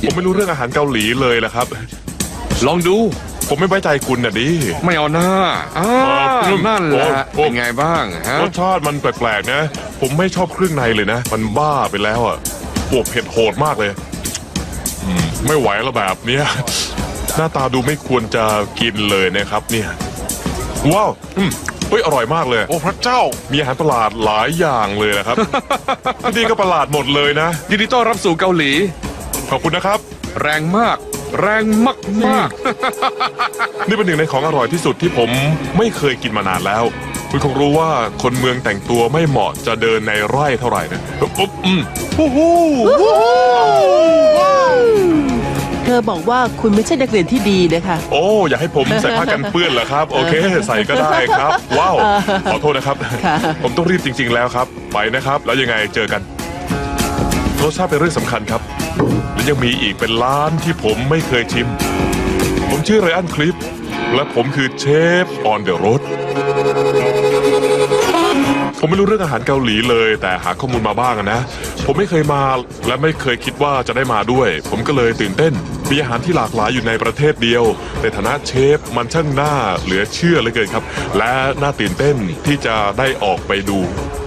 ผมไม่รู้เรื่องอาหารเกาหลีเลยแหละครับลองดูผมไม่ไว้ใจคุณน่ะดิไม่เอาหน้านั่นแหละเป็นไงบ้างฮะรสชาติมันแปลกๆนะ ผมไม่ชอบเครื่องในเลยนะ มันบ้าไปแล้วอ่ะบวกเผ็ดโหดมากเลยไม่ไหวแล้วแบบเนี้ยหน้าตาดูไม่ควรจะกินเลยนะครับเนี่ยว้าวเฮ้ยอร่อยมากเลยโอ้พระเจ้ามีอาหารประหลาดหลายอย่างเลยนะครับ ที่นี่ก็ประหลาดหมดเลยนะยินดีต้อนรับสู่เกาหลีขอบคุณนะครับแรงมาก แรงมากนี่เป็นหนึ่งในของอร่อยที่สุดที่ผมไม่เคยกินมานานแล้ว คุณคงรู้ว่าคนเมืองแต่งตัวไม่เหมาะจะเดินในไร่เท่าไหร่นะปุ๊บเธอบอกว่าคุณไม่ใช่นักเรียนที่ดีนะคะโอ้อยากให้ผมใส่ผ้ากันเปื้อนเหรอครับ โอเค ใส่ก็ได้ครับ ว้าวขอโทษนะครับค่ะผมต้องรีบจริง ๆ แล้วครับ ไปนะครับ แล้วยังไงเจอกันรสชาติเป็นเรื่องสำคัญครับ และยังมีอีกเป็นล้านที่ผมไม่เคยชิม ผมชื่อไรอันคลิปและผมคือเชฟออนเดอะโรดผมไม่รู้เรื่องอาหารเกาหลีเลยแต่หาข้อมูลมาบ้างนะผมไม่เคยมาและไม่เคยคิดว่าจะได้มาด้วยผมก็เลยตื่นเต้นมีอาหารที่หลากหลายอยู่ในประเทศเดียวในฐานะเชฟมันช่างน่าเหลือเชื่อเหลือเกินครับและน่าตื่นเต้นที่จะได้ออกไปดู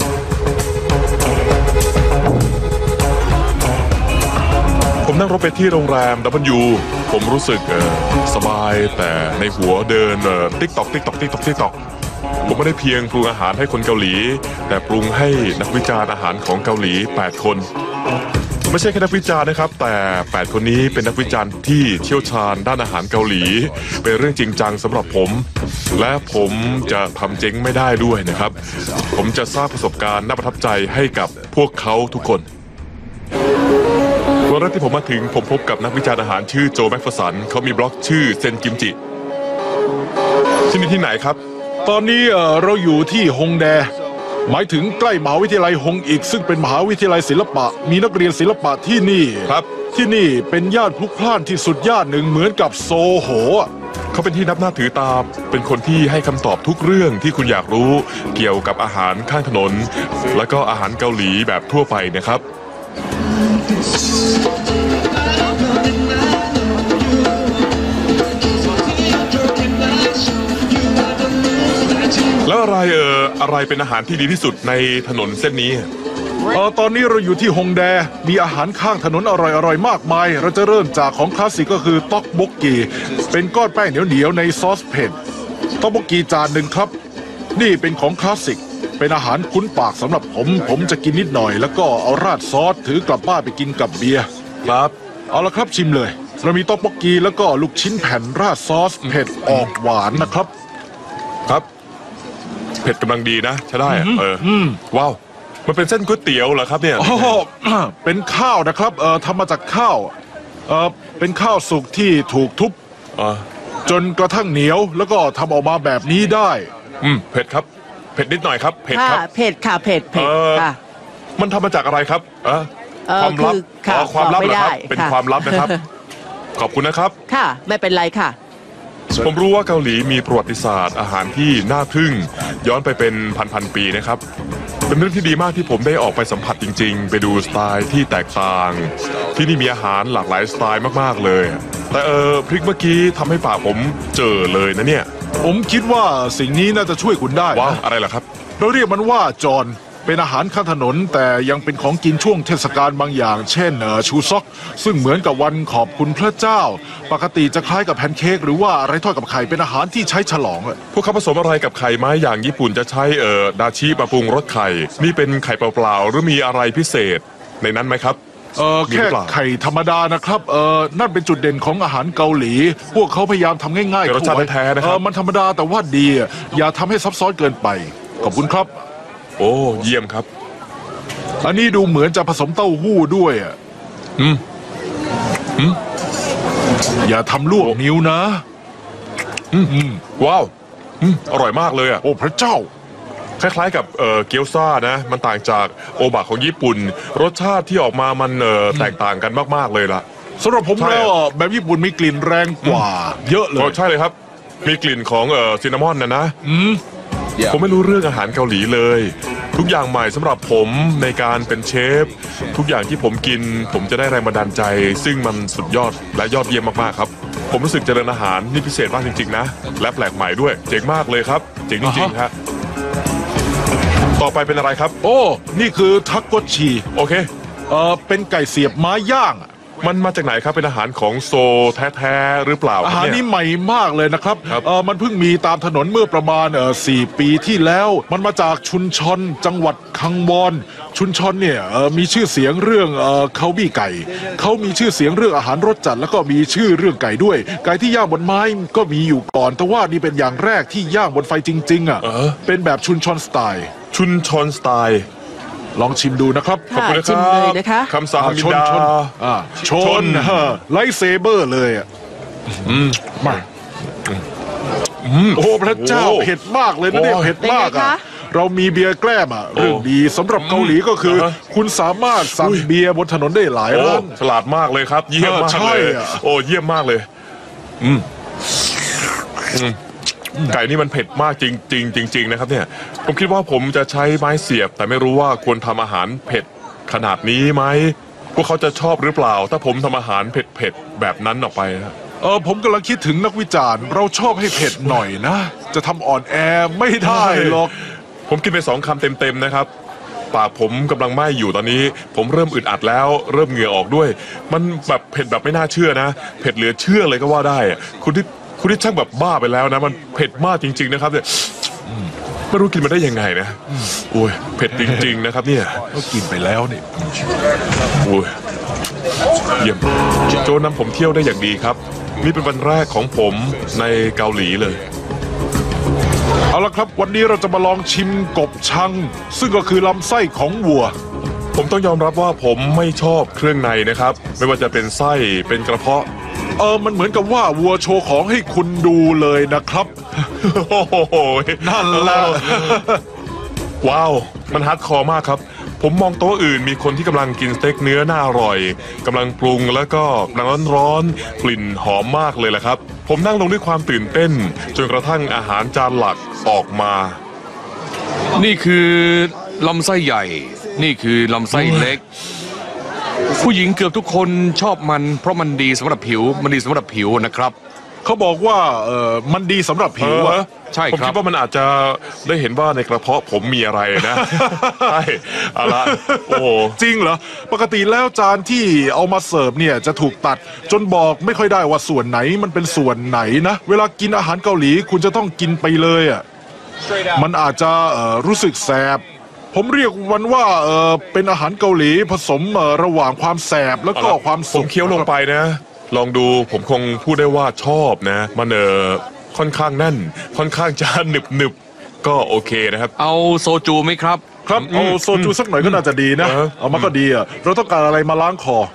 ผมนั่งรถไปที่โรงแรม W ผมรู้สึกสบายแต่ในหัวเดินติ๊กตอกผมไม่ได้เพียงปรุงอาหารให้คนเกาหลีแต่ปรุงให้นักวิจารณ์อาหารของเกาหลี8คนไม่ใช่แค่นักวิจารณ์นะครับแต่8คนนี้เป็นนักวิจารณ์ที่เชี่ยวชาญด้านอาหารเกาหลีเป็นเรื่องจริงจังสำหรับผมและผมจะทำเจ๊งไม่ได้ด้วยนะครับผมจะสร้างประสบการณ์น่าประทับใจให้กับพวกเขาทุกคนวันแรกที่ผมมาถึงผมพบกับนักวิจารณ์อาหารชื่อโจแม็กฟอร์สันเขามีบล็อกชื่อเซนกิมจิที่นี่ที่ไหนครับตอนนี้เราอยู่ที่ฮงแดหมายถึงใกล้มหาวิทยาลัยฮงอีกซึ่งเป็นมหาวิทยาลัยศิลปะมีนักเรียนศิลปะที่นี่ครับที่นี่เป็นย่านพลุกพล่านที่สุดย่านหนึ่งเหมือนกับโซโหเขาเป็นที่นับหน้าถือตาเป็นคนที่ให้คำตอบทุกเรื่องที่คุณอยากรู้เกี่ยวกับอาหารข้างถนนและก็อาหารเกาหลีแบบทั่วไปนะครับแล้วอะไรเป็นอาหารที่ดีที่สุดในถนนเส้นนี้ตอนนี้เราอยู่ที่ฮงแดมีอาหารข้างถนนอร่อยๆมากมายเราจะเริ่มจากของคลาสสิกก็คือต๊อกบกกีเป็นก้อนแป้งเหนียวๆในซอสเผ็ดต๊อกบกกีจานหนึ่งครับนี่เป็นของคลาสสิกเป็นอาหารคุ้นปากสำหรับผมจะกินนิดหน่อยแล้วก็เอาราดซอสถือกลับบ้านไปกินกับเบียร์ครับเอาละครับชิมเลยเรามีต๊อกบกกีแล้วก็ลูกชิ้นแผ่นราดซอสเผ็ดออกหวานนะครับครับเผ็ดกำลังดีนะใช่ได้ว้าวมันเป็นเส้นก๋วยเตี๋ยวเหรอครับเนี่ยเป็นข้าวนะครับทำมาจากข้าวเป็นข้าวสุกที่ถูกทุบจนกระทั่งเหนียวแล้วก็ทำออกมาแบบนี้ได้เผ็ดครับเผ็ดนิดหน่อยครับเผ็ดครับเผ็ดค่ะเผ็ดค่ะมันทำมาจากอะไรครับความลับความลับเหรอครับเป็นความลับนะครับขอบคุณนะครับค่ะไม่เป็นไรค่ะผมรู้ว่าเกาหลีมีประวัติศาสตร์อาหารที่น่าทึ่งย้อนไปเป็นพันปีนะครับเป็นเรื่องที่ดีมากที่ผมได้ออกไปสัมผัสจริงๆไปดูสไตล์ที่แตกต่างที่นี่มีอาหารหลากหลายสไตล์มากๆเลยแต่พริกเมื่อกี้ทำให้ปากผมเจอเลยนะเนี่ยผมคิดว่าสิ่งนี้น่าจะช่วยคุณได้ว้าวอะไรล่ะครับเราเรียกมันว่าจอนเป็นอาหารข้างถนนแต่ยังเป็นของกินช่วงเทศกาลบางอย่างเช่นชูซอกซึ่งเหมือนกับวันขอบคุณพระเจ้าปกติจะคล้ายกับแพนเค้กหรือว่าอะไรทอดกับไข่เป็นอาหารที่ใช้ฉลองพวกเขาผสมอะไรกับไข่ไม้อย่างญี่ปุ่นจะใช้ดาชิมาปรุงรสไข่นี่เป็นไข่เปล่าๆหรือมีอะไรพิเศษในนั้นไหมครับแค่ไข่ธรรมดานะครับนั่นเป็นจุดเด่นของอาหารเกาหลีพวกเขาพยายามทำง่ายๆรสชาติแท้ๆนะครับมันธรรมดาแต่ว่าดีอย่าทำให้ซับซ้อนเกินไปขอบคุณครับโอ้เยี่ยมครับอันนี้ดูเหมือนจะผสมเต้าหู้ด้วยอย่าทำลวกนิ้วนะว้าวอร่อยมากเลยโอ้พระเจ้าคล้ายๆกับเกี๊ยวซ่านะมันต่างจากโอบะของญี่ปุ่นรสชาติที่ออกมามันแตกต่างกันมากๆเลยล่ะสำหรับผมแล้วแบบญี่ปุ่นมีกลิ่นแรงกว่าเยอะเลยใช่เลยครับมีกลิ่นของซินนามอนนะผมไม่รู้เรื่องอาหารเกาหลีเลยทุกอย่างใหม่สำหรับผมในการเป็นเชฟทุกอย่างที่ผมกินผมจะได้แรงบันดาลใจ ซึ่งมันสุดยอดและยอดเยี่ยมมากๆครับผมรู้สึกเจริญอาหารนี่พิเศษมากจริงๆนะและแปลกใหม่ด้วยเจ๋งมากเลยครับเจ๋งจริงๆฮะต่อไปเป็นอะไรครับโอ้นี่คือทักโกชิโอเคเป็นไก่เสียบไม้ย่างอะมันมาจากไหนครับเป็นอาหารของโซแท้ๆหรือเปล่าอาคหาบรเยนี้ใหม่มากเลยนะครับครับมันเพิ่งมีตามถนนเมื่อประมาณ4 ปีที่แล้ว มันมาจากชุนชอนจังหวัดคังวอน ชุนชอนเนี่ยมีชื่อเสียงเรื่องเขาบี้ไก่ เขามีชื่อเสียงเรื่องอาหารรสจัดแล้วก็มีชื่อเรื่องไก่ด้วย ไก่ที่ย่างบนไม้ก็มีอยู่ก่อน แต่ว่านี่เป็นอย่างแรกที่ย่างบนไฟจริงๆอ่ะเป็นแบบชุนชอนสไตล์ชุนชอนสไตล์ลองชิมดูนะครับขอบคุณนะคชิรัมบเลยนะคะคำสั่งอ่ามิชนดาชนชนไลท์เซเบอร์เลยอ่ะมาโอ้พระเจ้าเผ็ดมากเลยนะเนี่ยเผ็ดมากเป็นไงอ่ะคะเรามีเบียร์แกล้มอ่ะเรื่องดีสำหรับเกาหลีก็คือ คุณสามารถสั่งเบียร์บนถนนได้หลายโอ้ร้านฉลาดมากเลยครับ เยี่ยมมากใช่เลยอะโอ้เยี่ยมมากเลยไก่นี่มันเผ็ดมากจริงๆนะครับเนี่ยผมคิดว่าผมจะใช้ไม้เสียบ แต่ไม่รู้ว่าควรทำอาหารเผ็ดขนาดนี้ไหมพวกเขาจะชอบหรือเปล่า ถ้าผมทำอาหารเผ็ดแบบนั้นออกไปนะผมกำลังคิดถึงนักวิจารณ์ เราชอบให้เผ็ดหน่อยนะ จะทำอ่อนแอไม่ได้หรอกผมกินไป2 คำเต็มๆนะครับปากผมกำลังไหม้อยู่ตอนนี้ ผมเริ่มอึดอัดแล้วเริ่มเหงื่อออกด้วย มันแบบเผ็ดแบบไม่น่าเชื่อนะเผ็ดเหลือเชื่อเลยก็ว่าได้อะคุณที่ช่างแบบบ้าไปแล้วนะ มันเผ็ดมากจริง ๆนะครับเนี่ยไม่รู้กินมาได้ยังไงนะโอ้ยเผ็ดจริง ๆนะครับเนี่ยก็กินไปแล้วเนี่ยโอ้ยเยี่ยมโจนำผมเที่ยวได้อย่างดีครับนี่เป็นวันแรกของผมในเกาหลีเลยเอาละครับ วันนี้เราจะมาลองชิมกบชัง ซึ่งก็คือลำไส้ของวัวผมต้องยอมรับว่าผมไม่ชอบเครื่องในนะครับ ไม่ว่าจะเป็นไส้เป็นกระเพาะมันเหมือนกับว่าวัวโชว์ของให้คุณดูเลยนะครับโอ้โหนั่นแหละว้าว มันฮาร์ดคอร์มากครับ ผมมองโต๊ะอื่นมีคนที่กำลังกินสเต็กเนื้อน่าอร่อยกำลังปรุงแล้วก็กำลังร้อนๆกลิ่นหอมมากเลยแหละครับ ผมนั่งลงด้วยความตื่นเต้น จนกระทั่งอาหารจานหลักออกมานี่คือลำไส้ใหญ่ นี่คือลำไส้เล็ก ผู้หญิงเกือบทุกคนชอบมันเพราะมันดีสำหรับผิวมันดีสำหรับผิวนะครับเขาบอกว่ามันดีสำหรับผิวอะใช่ผมครัคิบดว่ามันอาจจะได้เห็นว่าในกระเพาะผมมีอะไรนะ ใช่เอาละโอ้โหจริงเหรอ ปกติแล้วจานที่เอามาเสิร์ฟเนี่ยจะถูกตัด จนบอกไม่ค่อยได้ว่าส่วนไหนมันเป็นส่วนไหนนะ เวลากินอาหารเกาหลีคุณจะต้องกินไปเลยอ่ะ มันอาจจะรู้สึกแสบ ผมเรียกมันว่าเป็นอาหารเกาหลีผสมระหว่างความแสบแล้วก็ความผสุมขเคี้ยวลงไปนะ ลองดูผมคงพูดได้ว่าชอบนะ มันค่อนข้างแน่น ค่อนข้างจะหนึบก็โอเคนะครับเอาโซจูไหมครับครับเอาโซจูสักหน่อยก็น่าจะดีนะ เอามาก็ดีอ่ะ เราต้องการอะไรมาล้างคอ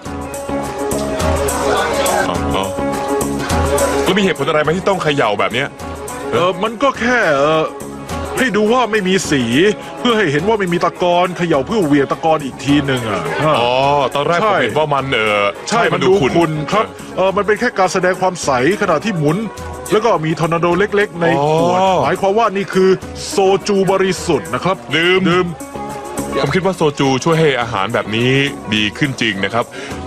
แล้วมีเหตุผลอะไรไหมที่ต้องเขย่าแบบเนี้ยมันก็แค่ให้ดูว่าไม่มีสี เพื่อให้เห็นว่าไม่มีตะกอนเขย่าเพื่อเหวี่ยงตะกอนอีกทีหนึ่งอ่ะอ๋อ ตอนแรกใช่ผมเห็นว่ามันใช่มันดูขุ่นครับมันเป็นแค่การแสดงความใสขณะที่หมุน แล้วก็มีทอร์นาโดเล็กๆ ในขวดหมายความว่านี่คือโซจูบริสุทธิ์นะครับดื่มผมคิดว่าโซจูช่วยให้อาหารแบบนี้ดีขึ้นจริงนะครับ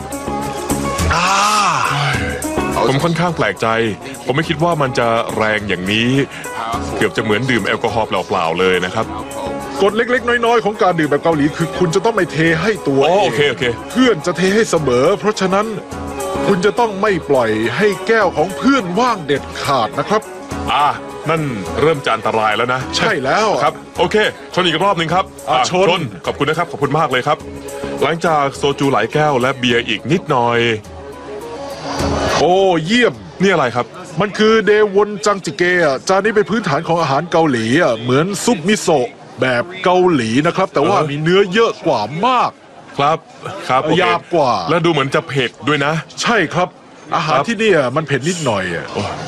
ผมค่อนข้างแปลกใจ ผมไม่คิดว่ามันจะแรงอย่างนี้ เกือบจะเหมือนดื่มแอลกอฮอล์เปล่าๆเลยนะครับกฎเล็กๆ น้อยๆ ของการดื่มแบบเกาหลีคือคุณจะต้องไม่เทให้ตัวอ๋อเองโอเคเพื่อนจะเทให้เสมอ เพราะฉะนั้นคุณจะต้องไม่ปล่อยให้แก้วของเพื่อนว่างเด็ดขาดนะครับนั่นเริ่มจะอันตรายแล้วนะใช่แล้วครับโอเคชนอีกรอบหนึ่งครับชนขอบคุณนะครับขอบคุณมากเลยครับ หลังจากโซจูหลายแก้วและเบียร์อีกนิดหน่อยโอ้เยี่ยมนี่อะไรครับมันคือเดวอนจังจิเกะจานนี้เป็นพื้นฐานของอาหารเกาหลีอ่ะเหมือนซุปมิโซะแบบเกาหลีนะครับ แต่ว่ามีเนื้อเยอะกว่ามากครับโอเคยากกว่าและดูเหมือนจะเผ็ดด้วยนะใช่ครับ อาหารที่เนี่ยมันเผ็ดนิดหน่อยอ่ะ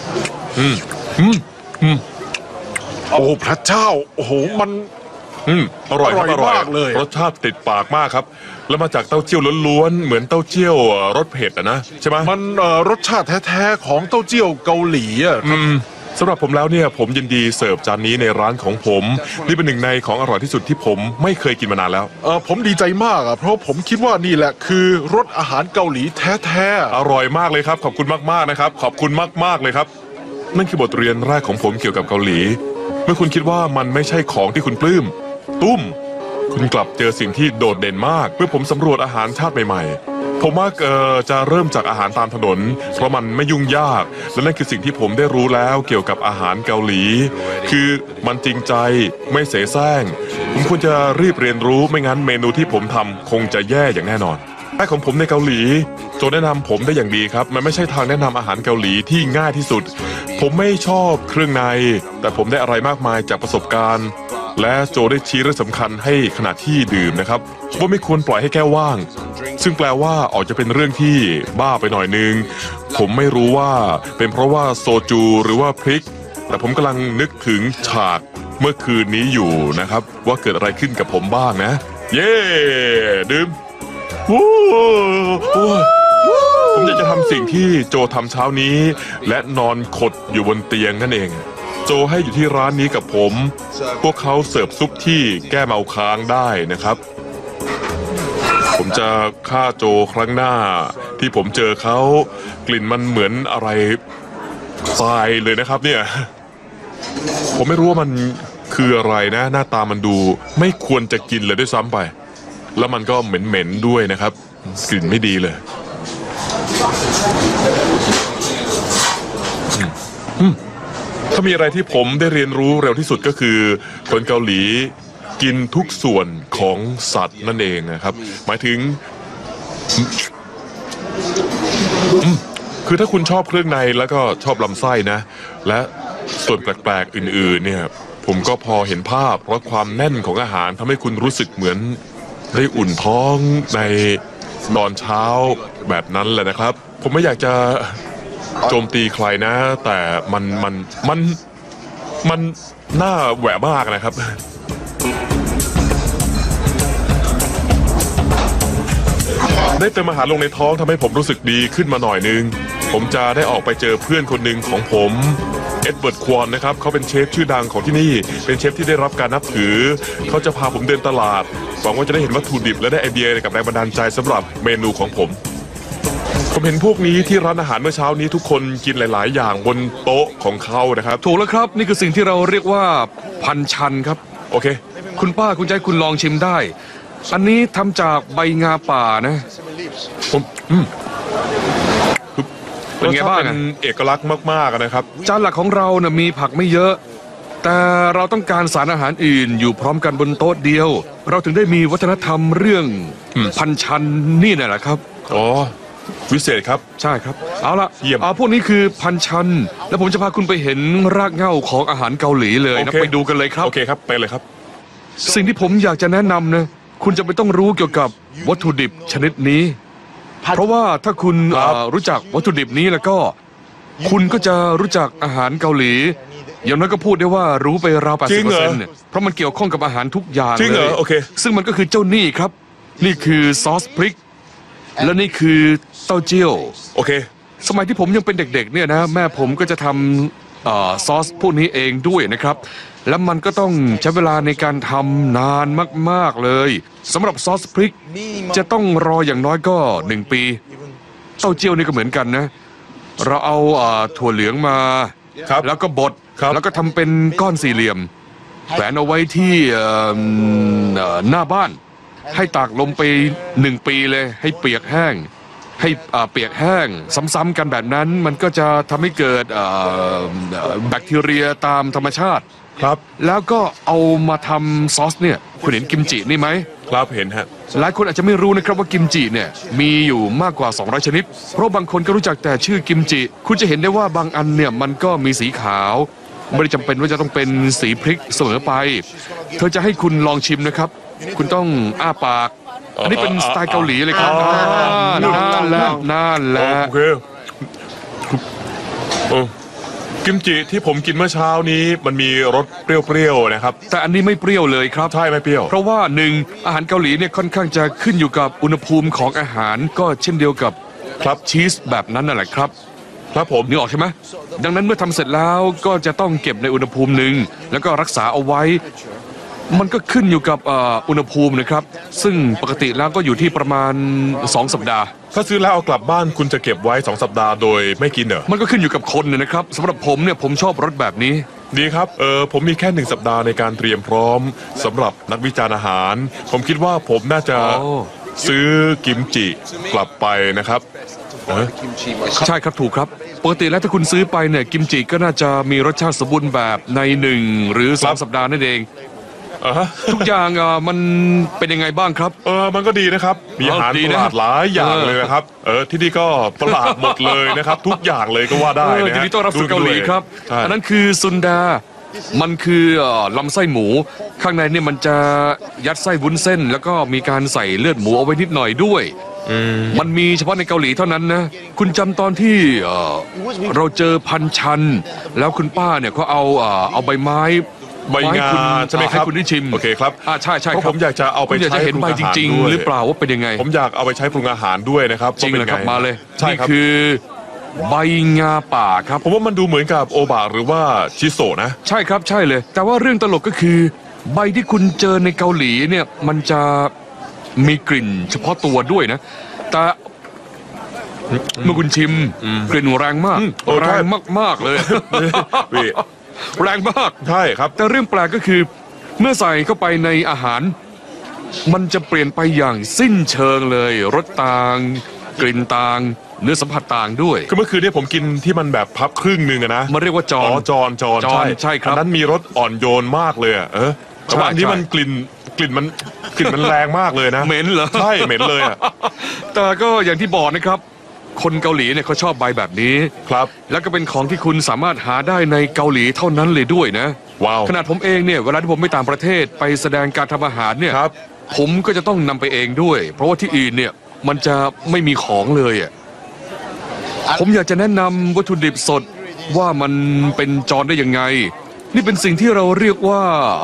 โอ้พระเจ้า โอ้โหมันอร่อยครับอร่อยมากเลยรสชาติติดปากมากครับ แล้วมาจากเต้าเจี้ยวล้วนๆเหมือนเต้าเจี้ยวรสเผ็ดอะนะใช่ไหมมันรสชาติแท้ๆของเต้าเจี้ยวเกาหลีอ่ะครับสำหรับผมแล้วเนี่ยผมยินดีเสิร์ฟจานนี้ในร้านของผมนี่เป็นหนึ่งในของอร่อยที่สุดที่ผมไม่เคยกินมานานแล้วผมดีใจมากอะเพราะผมคิดว่านี่แหละคือรสอาหารเกาหลีแท้ๆอร่อยมากเลยครับขอบคุณมากๆนะครับขอบคุณมากๆเลยครับนั่นคือบทเรียนแรกของผมเกี่ยวกับเกาหลี เมื่อคุณคิดว่ามันไม่ใช่ของที่คุณปลื้มตุ้มคุณกลับเจอสิ่งที่โดดเด่นมากเมื่อผมสำรวจอาหารชาติใหม่ๆผมว่าจะเริ่มจากอาหารตามถนนเพราะมันไม่ยุ่งยากและนั่นคือสิ่งที่ผมได้รู้แล้วเกี่ยวกับอาหารเกาหลี คือมันจริงใจไม่เสแสร้งผมควรจะรีบเรียนรู้ไม่งั้นเมนูที่ผมทำคงจะแย่อย่างแน่นอนแม่ของผมในเกาหลีโจแนะนำผมได้อย่างดีครับมันไม่ใช่ทางแนะนำอาหารเกาหลีที่ง่ายที่สุดผมไม่ชอบเครื่องในแต่ผมได้อะไรมากมายจากประสบการณ์และโจได้ชี้เรื่องสำคัญให้ขณะที่ดื่มนะครับว่าไม่ควรปล่อยให้แก้วว่างซึ่งแปลว่าออกจะเป็นเรื่องที่บ้าไปหน่อยนึงผมไม่รู้ว่าเป็นเพราะว่าโซจูหรือว่าพริกแต่ผมกำลังนึกถึงฉากเมื่อคืนนี้อยู่นะครับว่าเกิดอะไรขึ้นกับผมบ้างนะเย้ดื่มผมอยากจะทำสิ่งที่โจทำเช้านี้และนอนขดอยู่บนเตียงนั่นเองโจให้อยู่ที่ร้านนี้กับผมพวกเขาเสิร์ฟซุปที่แก้เมาค้างได้นะครับผมจะฆ่าโจครั้งหน้าที่ผมเจอเขากลิ่นมันเหมือนอะไรทรายเลยนะครับเนี่ยผมไม่รู้ว่ามันคืออะไรนะหน้าตามันดูไม่ควรจะกินเลยด้วยซ้ำไปแล้วมันก็เหม็นๆด้วยนะครับกลิ่นไม่ดีเลยถ้ามีอะไรที่ผมได้เรียนรู้เร็วที่สุดก็คือคนเกาหลีกินทุกส่วนของสัตว์นั่นเองนะครับหมายถึงคือถ้าคุณชอบเครื่องในแล้วก็ชอบลำไส้นะและส่วนแปลกๆอื่นๆเนี่ยผมก็พอเห็นภาพเพราะความแน่นของอาหารทำให้คุณรู้สึกเหมือนได้อุ่นท้องในตอนเช้าแบบนั้นแหละนะครับผมไม่อยากจะโจมตีใครนะ แต่มันน่าแหวะมากนะครับได้เติมอาหารลงในท้องทำให้ผมรู้สึกดีขึ้นมาหน่อยนึงผมจะได้ออกไปเจอเพื่อนคนหนึ่งของผมเอ็ดเวิร์ดควอนนะครับเขาเป็นเชฟชื่อดังของที่นี่เป็นเชฟที่ได้รับการนับถือเขาจะพาผมเดินตลาดหวังว่าจะได้เห็นวัตถุดิบและได้ไอเดียกับแรงบันดาลใจสำหรับเมนูของผมเห็นพวกนี้ที่ร้านอาหารเมื่อเช้านี้ทุกคนกินหลายๆอย่างบนโต๊ะของเขานะครับถูกแล้วครับนี่คือสิ่งที่เราเรียกว่าพันชันครับโอเคคุณป้าคุณใจคุณลองชิมได้อันนี้ทำจากใบงาป่านะผมเป็นไงบ้างเป็นเอกลักษณ์มากๆนะครับจานหลักของเราเนี่ยมีผักไม่เยอะแต่เราต้องการสารอาหารอื่นอยู่พร้อมกันบนโต๊ะเดียวเราถึงได้มีวัฒนธรรมเรื่องพันชันนี่แหละครับอ๋อวิเศษครับใช่ครับเอาละเยี่ยมพวกนี้คือพันชันแล้วผมจะพาคุณไปเห็นรากเหง้าของอาหารเกาหลีเลยนะไปดูกันเลยครับโอเคครับไปเลยครับสิ่งที่ผมอยากจะแนะนำนะคุณจะไม่ต้องรู้เกี่ยวกับวัตถุดิบชนิดนี้เพราะว่าถ้าคุณรู้จักวัตถุดิบนี้แล้วก็คุณก็จะรู้จักอาหารเกาหลีอย่างน้อยก็พูดได้ว่ารู้ไปราว 80% เนี่ยเพราะมันเกี่ยวข้องกับอาหารทุกอย่างเลยโอเคซึ่งมันก็คือเจ้านี่ครับนี่คือซอสพริกและนี่คือเต้าเจี้ยวโอเคสมัยที่ผมยังเป็นเด็กๆเนี่ยนะแม่ผมก็จะทำซอสพวกนี้เองด้วยนะครับแล้วมันก็ต้องใช้เวลาในการทำนานมากๆเลยสำหรับซอสพริกจะต้องรออย่างน้อยก็1 ปีเต้าเจี้ยวนี่ก็เหมือนกันนะเราเอาถั่วเหลืองมาแล้วก็บดแล้วก็ทำเป็นก้อนสี่เหลี่ยมแขวนเอาไว้ที่หน้าบ้านให้ตากลมไป1 ปีเลยให้เปียกแห้งให้เปียกแห้งซ้ำๆกันแบบนั้นมันก็จะทำให้เกิดแบคทีเรียตามธรรมชาติครับแล้วก็เอามาทำซอสเนี่ยคุณเห็นกิมจินี่ไหมครับเห็นฮะหลายคนอาจจะไม่รู้นะครับว่ากิมจิเนี่ยมีอยู่มากกว่า200 ชนิดเพราะบางคนก็รู้จักแต่ชื่อกิมจิคุณจะเห็นได้ว่าบางอันเนี่ยมันก็มีสีขาวไม่ได้จำเป็นว่าจะต้องเป็นสีพริกเสมอไปเธอจะให้คุณลองชิมนะครับคุณต้องอ้าปากอันนี้เป็นสไตล์เกาหลีเลยครับนั่นแหละโอเคกิมจิที่ผมกินเมื่อเช้านี้มันมีรสเปรี้ยวๆนะครับแต่อันนี้ไม่เปรี้ยวเลยครับใช่ไม่เปรี้ยวเพราะว่า1อาหารเกาหลีเนี่ยค่อนข้างจะขึ้นอยู่กับอุณหภูมิของอาหารก็เช่นเดียวกับชีสแบบนั้นนั่นแหละครับครับผมนึกออกใช่ไหมดังนั้นเมื่อทำเสร็จแล้วก็จะต้องเก็บในอุณหภูมิหนึ่งแล้วก็รักษาเอาไว้ มันก็ขึ้นอยู่กับอุณหภูมินะครับ ซึ่งปกติแล้วก็อยู่ที่ประมาณ2 สัปดาห์ถ้าซื้อแล้วเอากลับบ้านคุณจะเก็บไว้2 สัปดาห์โดยไม่กินเหรอมันก็ขึ้นอยู่กับคนนะครับสำหรับผมเนี่ยผมชอบรสแบบนี้ดีครับผมมีแค่1 สัปดาห์ในการเตรียมพร้อมสำหรับนักวิจารณ์อาหาร ผมคิดว่าผมน่าจะโอ้ซื้อกิมจิกลับไปนะครับใช่ครับถูกครับปกติแล้วถ้าคุณซื้อไปเนี่ยกิมจิก็น่าจะมีรสชาติสมบูรณ์แบบใน1 หรือครับ 2 สัปดาห์นั่นเองฮะทุกอย่างมันเป็นยังไงบ้างครับมันก็ดีนะครับ มีอาหารดีปนะระหลาดหลายอย่างเลยนะครับ ที่นี่ก็ประหลาดหมดเลยนะครับ ทุกอย่างเลยก็ว่าได้นะยินดีต้อนรับสู่เกาหลีครับใช่อันนั้นคือซุนดา มันคือลำไส้หมู ข้างในเนี่ยมันจะยัดไส้วุ้นเส้น แล้วก็มีการใส่เลือดหมูเอาไว้นิดหน่อยด้วย มันมีเฉพาะในเกาหลีเท่านั้นนะ คุณจำตอนที่เราเจอพันชัน แล้วคุณป้าเนี่ยเขาเอาใบไม้ใบงาให้คุณใช่ไหมครับให้คุณได้ชิมโอเคครับใช่ใช่เพราะครัผมอยากจะเอาไปผมอยากจะใช้เห็นใบจริงปรุงอาหารด้วยๆ หรือเปล่าว่าเป็นยังไงผมอยากเอาไปใช้ปรุงอาหารด้วยนะครับจริงเหรอครับว่ป็นไมาเลยใช่นี่ครับคือใบงาป่าครับผมว่ามันดูเหมือนกับโอบะหรือว่าชิโซะนะใช่ครับใช่เลย แต่ว่าเรื่องตลกก็คือ ใบที่คุณเจอในเกาหลีเนี่ยมันจะมีกลิ่นเฉพาะตัวด้วยนะ แต่เมื่อคุณชิมกลิ่นแรงมากโอ้ใช่แรงมากๆเลยพี่แรงมากใช่ครับแต่เรื่องแปลกก็คือ เมื่อใส่เข้าไปในอาหาร มันจะเปลี่ยนไปอย่างสิ้นเชิงเลยรสต่าง กลิ่นต่าง เนื้อสัมผัสต่างด้วยคือเมื่อคืนนี้ผมกินที่มันแบบพับครึ่งหนึ่งอะนะมันเรียกว่าจอ๋ออน จอนจอนใช่ครับอันนั้นมีรสอ่อนโยนมากเลยอะแต่ว่าอันนี้ใช่มันกลิ่นมันแรงมากเลยนะเหม็นเหรอใช่เหม็นเลยอะแต่ก็อย่างที่บอกนะครับ คนเกาหลีเนี่ยเขาชอบใบแบบนี้ครับแล้วก็เป็นของที่คุณสามารถหาได้ในเกาหลีเท่านั้นเลยด้วยนะว้าวขนาดผมเองเนี่ยเวลาที่ผมไปต่างประเทศไปแสดงการทำอาหารเนี่ยครับผมก็จะต้องนำไปเองด้วย เพราะว่าที่อื่นเนี่ยมันจะไม่มีของเลยอ่ะผมอยากจะแนะนำวัตถุดิบสดว่ามันเป็นจอนได้ยังไง นี่เป็นสิ่งที่เราเรียกว่า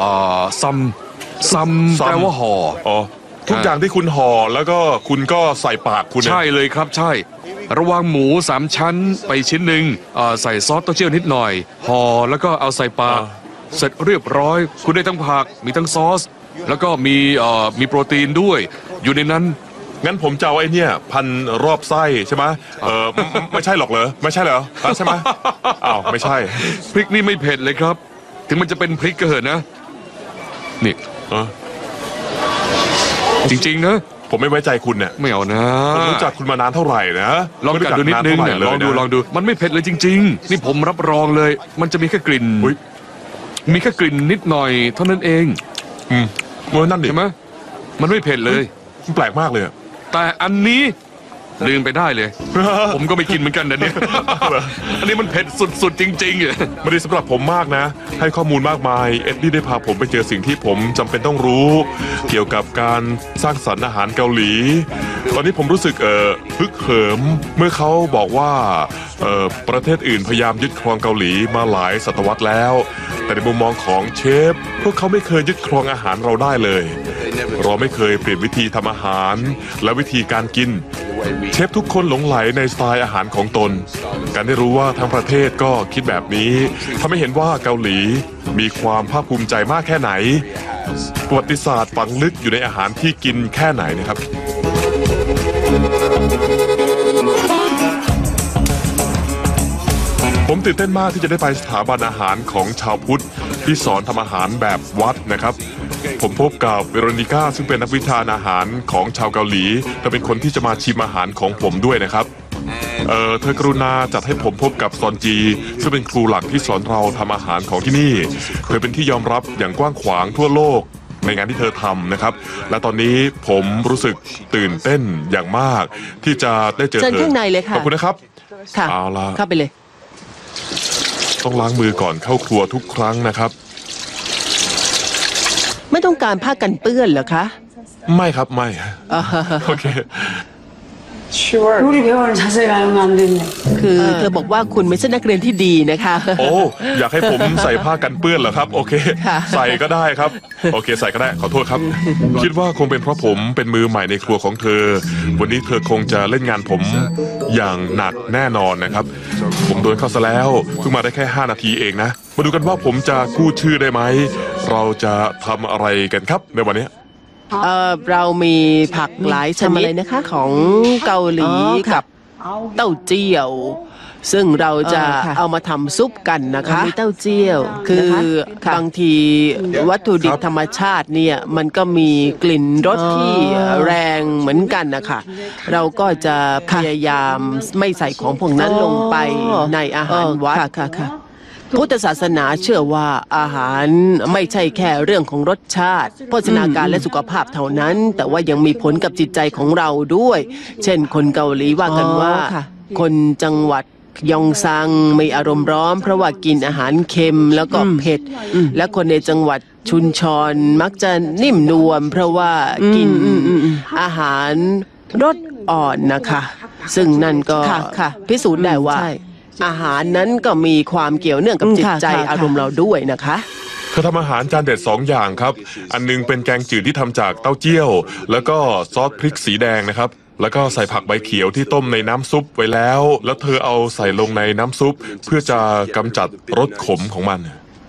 ซัมแปลว่าห่ออ๋อทุกอย่างที่คุณห่อแล้วก็คุณก็ใส่ปากคุณเนี่ยใช่เลยครับใช่ ระวังหมู3 ชั้นไปชิ้นหนึ่งใส่ซอสเต้าเจี้ยวนิดหน่อยห่อแล้วก็เอาใส่ปากเสร็จเรียบร้อย คุณได้ทั้งผักมีทั้งซอส แล้วก็มีโปรตีนด้วย อยู่ในนั้นงั้นผมจะเอาไอ้เนี่ยพันรอบไส้ใช่ไหมไม่ใช่หรอกเหรอไม่ใช่เหรอใช่ไหมอ้าวไม่ใช่พริกนี่ไม่เผ็ดเลยครับ ถึงมันจะเป็นพริกก็เหอะนะ นี่เออจริงๆนะผมไม่ไว้ใจคุณเนี่ยไม่เอานะผมรู้จักคุณมานานเท่าไหร่นะลองกัดดูนิดนึงไม่เนี่ยรู้ลจัองกนานเท่าไหร่ดูเลยนะลองดู มันไม่เผ็ดเลยจริง ๆ นี่ผมรับรองเลย มันจะมีแค่กลิ่นอุ๊ยมีแค่กลิ่นนิดหน่อยเท่านั้นเองนั่นดิใช่ไหมมันไม่เผ็ดเลยมันแปลกมากเลยอะแต่อันนี้ลืมไปได้เลย ผมก็ไม่กินเหมือนกันนะเนี่ย อันนี้มันเผ็ดสุดๆจริงๆอ่ะไม่ได้สำหรับผมมากนะ ให้ข้อมูลมากมายเอ็ดดี้ได้พาผมไปเจอสิ่งที่ผมจำเป็นต้องรู้ เกี่ยวกับการสร้างสรรค์อาหารเกาหลี ตอนนี้ผมรู้สึกฮึกเหิมเมื่อเขาบอกว่าประเทศอื่นพยายามยึดครองเกาหลีมาหลายศตวรรษแล้ว แต่ในมุมมองของเชฟพวกเขาไม่เคยยึดครองอาหารเราได้เลย เราไม่เคยเปลี่ยนวิธีทำอาหารและวิธีการกิน เชฟทุกคนหลงไหลในสไตล์อาหารของตน การได้รู้ว่าทั้งประเทศก็คิดแบบนี้ทำให้เห็นว่าเกาหลีมีความภาคภูมิใจมากแค่ไหน ประวัติศาสตร์ฝังลึกอยู่ในอาหารที่กินแค่ไหนนะครับ ผมตื่นเต้นมากที่จะได้ไปสถาบันอาหารของชาวพุทธที่สอนทำอาหารแบบวัดนะครับ ผมพบกับเวโรนิก้าซึ่งเป็นนักวิชาอาหารของชาวเกาหลีและเป็นคนที่จะมาชิมอาหารของผมด้วยนะครับ เธอกรุณาจัดให้ผมพบกับซอนจีซึ่งเป็นครูหลักที่สอนเราทำอาหารของที่นี่เธอเป็นที่ยอมรับอย่างกว้างขวางทั่วโลกในงานที่เธอทำนะครับ และตอนนี้ผมรู้สึกตื่นเต้นอย่างมากที่จะได้เจอเชิญเธอข้างในเลยค่ะขอบคุณนะครับค่ะเอาล่ะเข้าไปเลยต้องล้างมือก่อนเข้าครัวทุกครั้งนะครับไม่ต้องการผ้ากันเปื้อนเหรอคะไม่ครับไม่อ่าโอเค 요리 배우는 자세가 안 되네. คือเธอบอกว่าคุณไม่ใช่นักเรียนที่ดีนะคะโอ้ อยากให้ผมใส่ผ้ากันเปื้อนเหรอครับ โอเคค่ะใส่ก็ได้ครับ โอเค ใส่ก็ได้ ขอโทษครับ คิดว่าคงเป็นเพราะผมเป็นมือใหม่ในครัวของเธอ วันนี้เธอคงจะเล่นงานผมอย่างหนักแน่นอนนะครับ ผมโดนเข้าซะแล้วเพิ่งมาได้แค่ 5 นาทีเองนะ มาดูกันว่าผมจะกู้ชื่อได้ไหม เราจะทำอะไรกันครับในวันนี้เรามีผักหลายชนิดนะคะของเกาหลีกับเต้าเจี้ยว ซึ่งเราจะเอามาทำซุปกันนะคะมีเต้าเจี้ยวคือบางทีวัตถุดิบธรรมชาติเนี่ยมันก็มีกลิ่นรสที่แรงเหมือนกันนะคะเราก็จะพยายามไม่ใส่ของพวกนั้นลงไปในอาหารวัดพุทธศาสนาเชื่อว่าอาหารไม่ใช่แค่เรื่องของรสชาติโภชนาการและสุขภาพเท่านั้น แต่ว่ายังมีผลกับจิตใจของเราด้วย เช่นคนเกาหลีว่ากันว่าคนจังหวัดยองซังมีอารมณ์ร้อนเพราะว่ากินอาหารเค็มแล้วก็เผ็ดและคนในจังหวัดชุนชอนมักจะนิ่มนวลเพราะว่ากินอาหารรสอ่อนนะคะ ซึ่งนั่นก็พิสูจน์ได้ว่าอาหารนั้นก็มีความเกี่ยวเนื่องกับจิตใจอารมณ์เราด้วยนะคะเธอทำอาหารจานเด็ด2 อย่างครับ อันนึงเป็นแกงจืดที่ทำจากเต้าเจี้ยว แล้วก็ซอสพริกสีแดงนะครับ แล้วก็ใส่ผักใบเขียวที่ต้มในน้ำซุปไว้แล้ว แล้วเธอเอาใส่ลงในน้ำซุปเพื่อจะกำจัดรสขมของมัน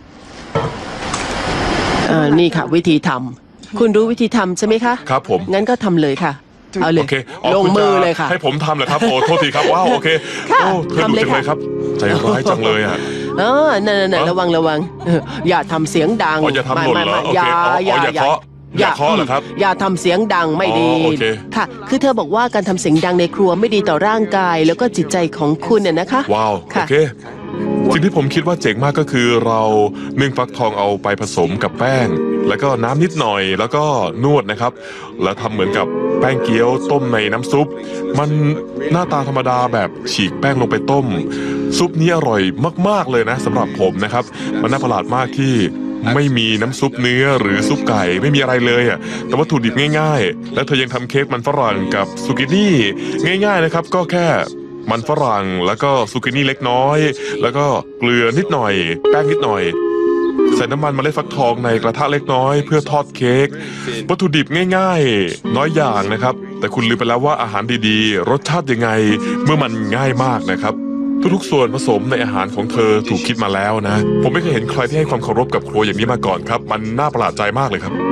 นี่ค่ะวิธีทำคุณรู้วิธีทำใช่ไหมคะครับผมงั้นก็ทำเลยค่ะเอาเลยโอเคลงคุณจะมือเลยค่ะให้ผมทำเหรอครับ โอ้ โทษทีครับ ว้าว โอเค โอ้ เธอดุจังเลยครับ ใจร้ายจังเลยอ่ะนั่นระวังอย่าทำเสียงดังอ๋ออย่าทำหล่นเหรอโอเคอย่าเคาะอย่าเคาะเหรอครับอย่าทำเสียงดังไม่ดีอ๋อโอเคค่ะ คือเธอบอกว่าการทำเสียงดังในครัวไม่ดีต่อร่างกาย แล้วก็จิตใจของคุณน่ะนะคะว้าว โอเค สิ่งที่ผมคิดว่าเจ๋งมากก็คือเรานึ่งฟักทองเอาไปผสมกับแป้ง แล้วก็น้ำนิดหน่อยแล้วก็นวดนะครับ แล้วทำเหมือนกับแป้งเกี๊ยวต้มในน้ำซุป มันหน้าตาธรรมดาแบบฉีกแป้งลงไปต้ม ซุปนี้อร่อยมากๆเลยนะสำหรับผมนะครับ มันน่าประหลาดมากที่ไม่มีน้ำซุปเนื้อหรือซุปไก่ไม่มีอะไรเลยอ่ะแต่วัตถุดิบง่ายๆ และเธอยังทำเค้กมันฝรั่งกับซูกินี่ง่ายๆนะครับก็แค่มันฝรั่งแล้วก็ซูกินี่เล็กน้อยแล้วก็เกลือนิดหน่อยแป้งนิดหน่อยใส่น้ำมันเมล็ดฟักทองในกระทะเล็กน้อยเพื่อทอดเค้กวัตถุดิบง่ายๆน้อยอย่างนะครับแต่คุณลืมไปแล้วว่าอาหารดีๆรสชาติยังไงเมื่อมันง่ายมากนะครับทุกๆส่วนผสมในอาหารของเธอถูกคิดมาแล้วนะผมไม่เคยเห็นใครที่ให้ความเคารพกับครัวอย่างนี้มาก่อนครับมันน่าประหลาดใจมากเลยครับ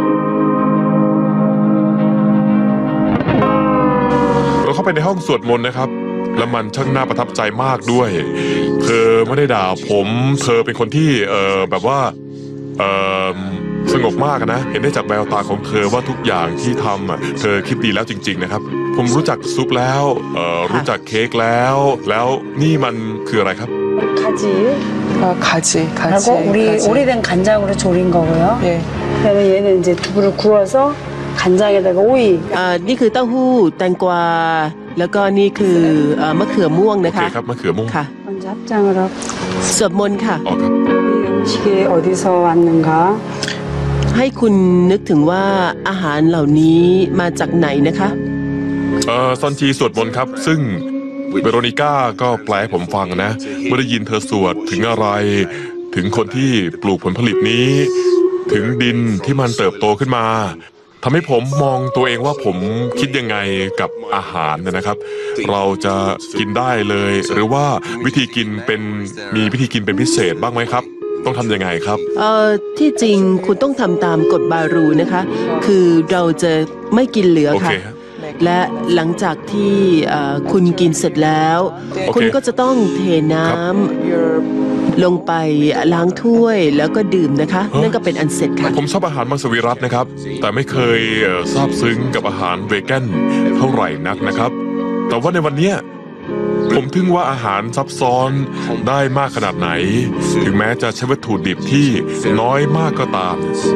เราเข้าไปในห้องสวดมนต์นะครับแล้วมันช่างน่าประทับใจมากด้วยเธอไม่ได้ด่าผมเธอเป็นคนที่แบบว่าสงบมากนะเห็นได้จากแววตาของเธอว่าทุกอย่างที่ทำเธอคิดดีแล้วจริงๆนะครับผมรู้จักซุปแล้วรู้จักเค้กแล้วนี่มันคืออะไรครับ 가지. 가지. 하고 우리 오래된 간장으로 졸인 거고요. 예. 그다음에 얘는 이제 두부를 구워서 간장에다가 오이. นี่คือเต้าหู้แตงกวาแล้วก็นี่คือมะเขือม่วงโอนะเคคะครับมะเขือม่วงค่ะ 먼저 합장을 하고 สวดมนต์ค่ะอ๋อครับ 이 음식이 어디서 왔는가? ให้คุณนึกถึงว่าอาหารเหล่านี้มาจากไหนนะคะซอนจีสวดมนต์ครับซึ่งเวโรนิก้าก็แปลให้ผมฟังนะเมื่อได้ยินเธอสวดถึงอะไร ถึงคนที่ปลูกผลผลิตนี้ ถึงดินที่มันเติบโตขึ้นมาทำให้ผมมองตัวเองว่าผมคิดยังไงกับอาหารนะครับ เราจะกินได้เลย หรือว่าวิธีกินมีวิธีกินเป็นพิเศษบ้างไหมครับ ต้องทำยังไงครับที่จริงคุณต้องทำตามกฎบารูนะคะ คือเราจะไม่กินเหลือโอค่ะเคครับและหลังจากที่คุณกินเสร็จแล้วโอเคคุณก็จะต้องเทน้ำลงไปล้างถ้วยแล้วก็ดื่มนะคะ นั่นก็เป็นอันเสร็จค่ะผมชอบอาหารมังสวิรัตินะครับ แต่ไม่เคยซาบซึ้งกับอาหารเวแกนเท่าไหร่นักนะครับ แต่ว่าในวันเนี้ยผมทึ่งว่าอาหารซับซ้อนได้มากขนาดไหน ถึงแม้จะใช้วัตถุดิบที่น้อยมากก็ตาม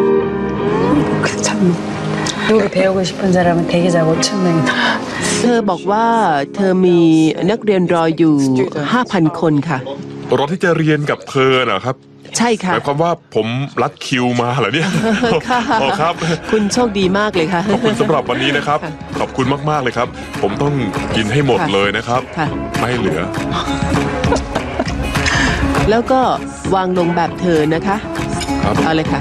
참 요리 배우고 싶은 사람은 대기자 5,000명이다. เธอบอกว่าเธอมีนักเรียนรออยู่ 5,000 คนค่ะรอที่จะเรียนกับเธอนะครับใช่ค่ะหมายความว่าผมรัดคิวมาเหรอเนี่ยค่ะอ๋อครับคุณโชคดีมากเลยค่ะขอบคุณสำหรับวันนี้นะครับ ขอบคุณมากๆเลยครับ ผมต้องกินให้หมดค่ะเลยนะครับค่ะไม่ให้เหลือแล้วก็วางลงแบบเธอนะคะครับเอาเลยค่ะ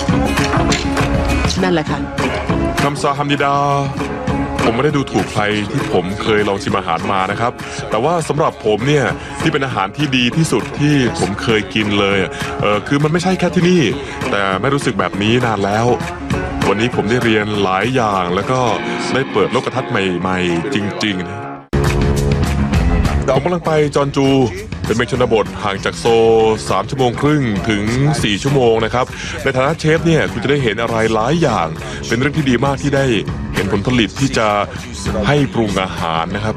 นั่นแหละค่ะคำซาฮัมดิดา ผมไม่ได้ดูถูกใครที่ผมเคยลองชิมอาหารมานะครับ แต่ว่าสำหรับผมเนี่ยที่เป็นอาหารที่ดีที่สุดที่ผมเคยกินเลยคือมันไม่ใช่แค่ที่นี่ แต่ไม่รู้สึกแบบนี้นานแล้ว วันนี้ผมได้เรียนหลายอย่างแล้วก็ได้เปิดโลกทัศน์ใหม่ๆ จริงๆนะผมกำลังไปจอนจู เป็นเมืองชนบทห่างจากโซล3 ชั่วโมงครึ่งถึง 4 ชั่วโมงนะครับในฐานะเชฟเนี่ยคุณจะได้เห็นอะไรหลายอย่าง เป็นเรื่องที่ดีมากที่ได้เห็นผลผลิตที่จะให้ปรุงอาหารนะครับ